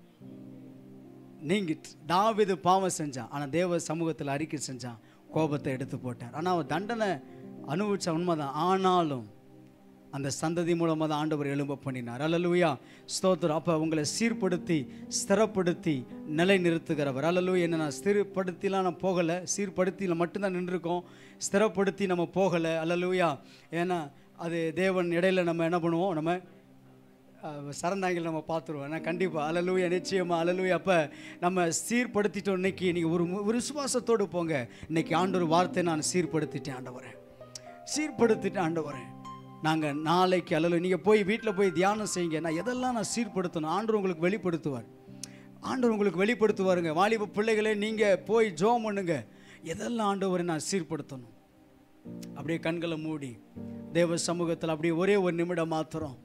நீங்கிட்டு. தாவீது பாவம் செஞ்சான், ஆனால் தேவ சமூகத்தில் அறிக்கை செஞ்சான், கோபத்தை எடுத்து போட்டார். ஆனால் அவர் தண்டனை அனுபவிச்ச உண்மைதான், ஆனாலும் அந்த சந்ததி மூலமாக தான் ஆண்டவர் எழும்ப பண்ணினார். அல்லேலூயா, ஸ்தோத்திரம். அப்போ உங்களை சீர்படுத்தி ஸ்திரப்படுத்தி நிலை நிறுத்துகிறவர். அல்லேலூயா. என்ன நான் ஸ்திரப்படுத்திலாம் நான் போகலை, சீர்படுத்தியில் மட்டும்தான் நின்றுருக்கோம், ஸ்திரப்படுத்தி நம்ம போகலை. அல்லேலூயா. ஏன்னா அது தேவன் இடையில நம்ம என்ன பண்ணுவோம், நம்ம சரந்தாங்கில் நம்ம பார்த்துருவோம். ஏன்னா கண்டிப்பாக அல்லேலூயா, நிச்சயமாக அல்லேலூயா. அப்போ நம்ம சீர்படுத்திட்டோம். இன்னைக்கு நீங்கள் ஒரு ஒரு விசுவாசத்தோடு போங்க, இன்னைக்கு ஆண்டவர் வார்த்தை நான் சீர்படுத்திட்டேன் ஆண்டவரே, சீர்படுத்திட்டேன் ஆண்டவரே. நாங்கள் நாளைக்கு அல்ல நீங்கள் போய் வீட்டில் போய் தியானம் செய்யுங்க, நான் எதெல்லாம் நான் சீர்படுத்தணும் ஆண்டவர் உங்களுக்கு வெளிப்படுத்துவார். ஆண்டவர் உங்களுக்கு வெளிப்படுத்துவாருங்க. வாலிப பிள்ளைகளே, நீங்கள் போய் ஜோம் பண்ணுங்க, எதெல்லாம் ஆண்டவரை நான் சீர்படுத்தணும். அப்படியே கண்களை மூடி தேவ சமூகத்தில் அப்படியே ஒரே ஒரு நிமிடம் மாத்திரம்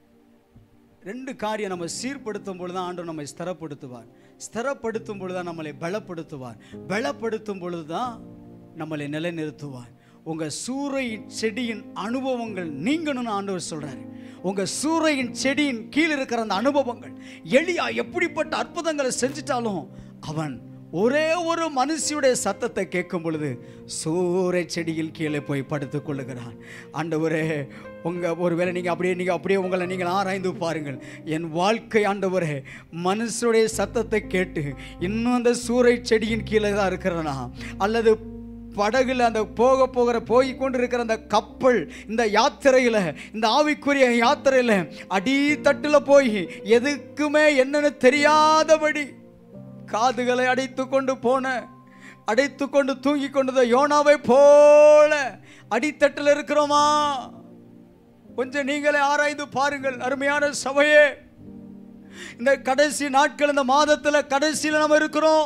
ரெண்டு காரியம் நம்ம சீர்படுத்தும் பொழுது தான் ஆண்டவர் நம்மை ஸ்திரப்படுத்துவார். ஸ்திரப்படுத்தும் பொழுது தான் நம்மளை பலப்படுத்துவார். பலப்படுத்தும் பொழுது தான் நம்மளை நிலைநிறுத்துவார். உங்கள் சூறை செடியின் அனுபவங்கள் நீங்கணும்னு ஆண்டவர் சொல்கிறார். உங்கள் சூறையின் செடியின் கீழே இருக்கிற அந்த அனுபவங்கள், எலியா எப்படிப்பட்ட அற்புதங்களை செஞ்சிட்டாலும் அவன் ஒரே ஒரு மனுஷியுடைய சத்தத்தை கேட்கும் பொழுது சூறை செடியில் கீழே போய் படுத்துக் கொள்ளுகிறான். ஆண்டவரே, உங்கள் ஒருவேளை நீங்கள் அப்படியே நீங்கள் அப்படியே உங்களை நீங்கள் ஆராய்ந்து பாருங்கள். என் வாழ்க்கை ஆண்டவரே மனுஷனுடைய சத்தத்தை கேட்டு இன்னும் அந்த சூறை செடியின் கீழே தான் இருக்கிறனா, அல்லது படகுல அந்த போக போகிற போய் கொண்டு இருக்கிற அந்த கப்பல், இந்த யாத்திரையில், இந்த ஆவிக்குரிய யாத்திரையில் அடித்தட்டில் போய் எதுக்குமே என்னன்னு தெரியாதபடி காதுகளை அடைத்து கொண்டு போன, அடைத்து கொண்டு தூங்கி கொண்டத யோனாவை போல அடித்தட்டில் இருக்கிறோமா? கொஞ்சம் நீங்களே ஆராய்ந்து பாருங்கள் அருமையான சபையே. இந்த கடைசி நாட்கள், இந்த மாதத்தில் கடைசியில் நம்ம இருக்கிறோம்.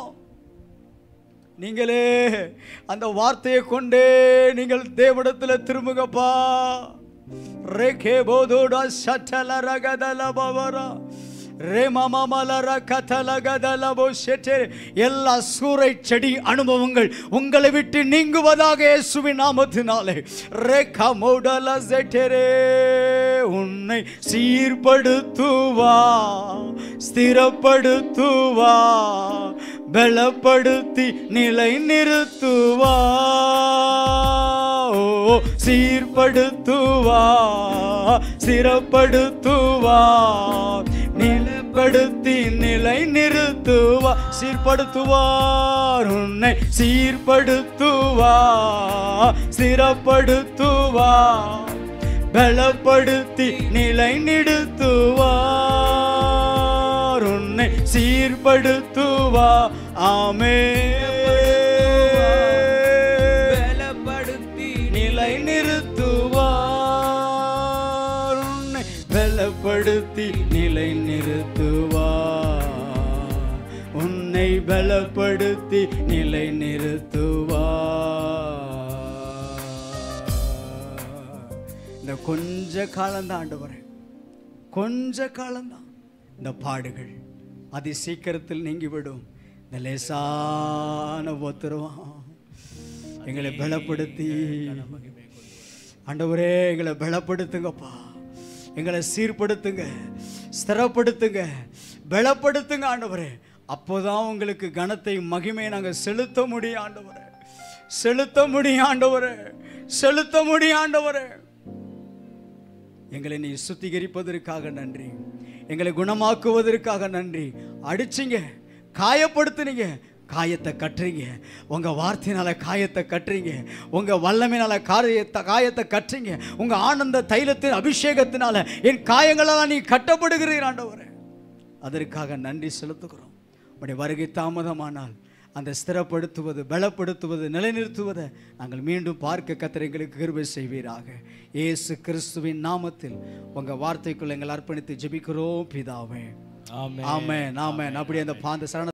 நீங்களே அந்த வார்த்தையை கொண்டே நீங்கள் தேவனிடத்தில் திரும்புங்கப்பா. ரேகே போதோடா சட்டல ரகதல பவரா எல்லா சூறை செடி அனுபவங்கள் உங்களை விட்டு நீங்குவதாக இயேசுவின் நாமத்தினாலே. உன்னை சீர்படுத்துவா, ஸ்திரப்படுத்துவா, பலப்படுத்தி நிலை நிறுத்துவா. ஓ சீர்படுத்துவா, ஸ்திரப்படுத்துவா, நிலைப்படுத்தி நிலை நிறுத்துவா. சீர்படுத்துவார், உன்னை சீர்படுத்துவா, ஸ்திரப்படுத்துவா, பலப்படுத்தி நிலை நிறுத்துவார். உன்னை சீர்படுத்துவா. ஆமென். பலப்படுத்தி நிலை நிறுத்துவார். உன்னை பலப்படுத்தி நிலை நிறுத்துவார். உன்னை பலப்படுத்தி நிலை நிறுத்துவார். இந்த கொஞ்ச காலம்தான் ஆண்டவரே, கொஞ்ச காலம்தான். இந்த பாடுகள் அதி சீக்கிரத்தில் நீங்கிவிடும். இந்த லேசான உத்தரவாம் எங்களை பலப்படுத்தி ஆண்டவரே, எங்களை பலப்படுத்துங்கப்பா, எங்களை சீர்படுத்துங்க, ஸ்திரப்படுத்துங்க, பலப்படுத்துங்க ஆண்டவரே. அப்போதான் உங்களுக்கு கனத்தை மகிமையை நாங்கள் செலுத்த முடியும் ஆண்டவரே, செலுத்த முடியும் ஆண்டவரே, செலுத்த முடியும் ஆண்டவரே. எங்களை நீ சுத்திகரிப்பதற்காக நன்றி, எங்களை குணமாக்குவதற்காக நன்றி. அடிச்சிங்க, காயப்படுத்துனீங்க, காயத்தை கட்டுறீங்க. உங்கள் வார்த்தையினால காயத்தை கட்டுறீங்க, உங்கள் வல்லமையினால காயத்தை காயத்தை கட்டுறீங்க. உங்கள் ஆனந்த தைலத்தின் அபிஷேகத்தினால என் காயங்களால் நீ கட்டப்படுகிறீர் ஆண்டவரே. அதற்காக நன்றி செலுத்துகிறோம். உடைய வருகை தாமதமானால் அந்த ஸ்திரப்படுத்துவது, பலப்படுத்துவது, நிலைநிறுத்துவதை நாங்கள் மீண்டும் பார்க்க கர்த்தர் எங்களுக்கு கிருபை செய்வீராக. இயேசு கிறிஸ்துவின் நாமத்தில் உங்கள் வார்த்தைக்குள் எங்கள் அர்ப்பணித்து ஜெபிக்கிறோம் பிதாவே. ஆமென், ஆமென். அப்படி அந்த பாந்த சரண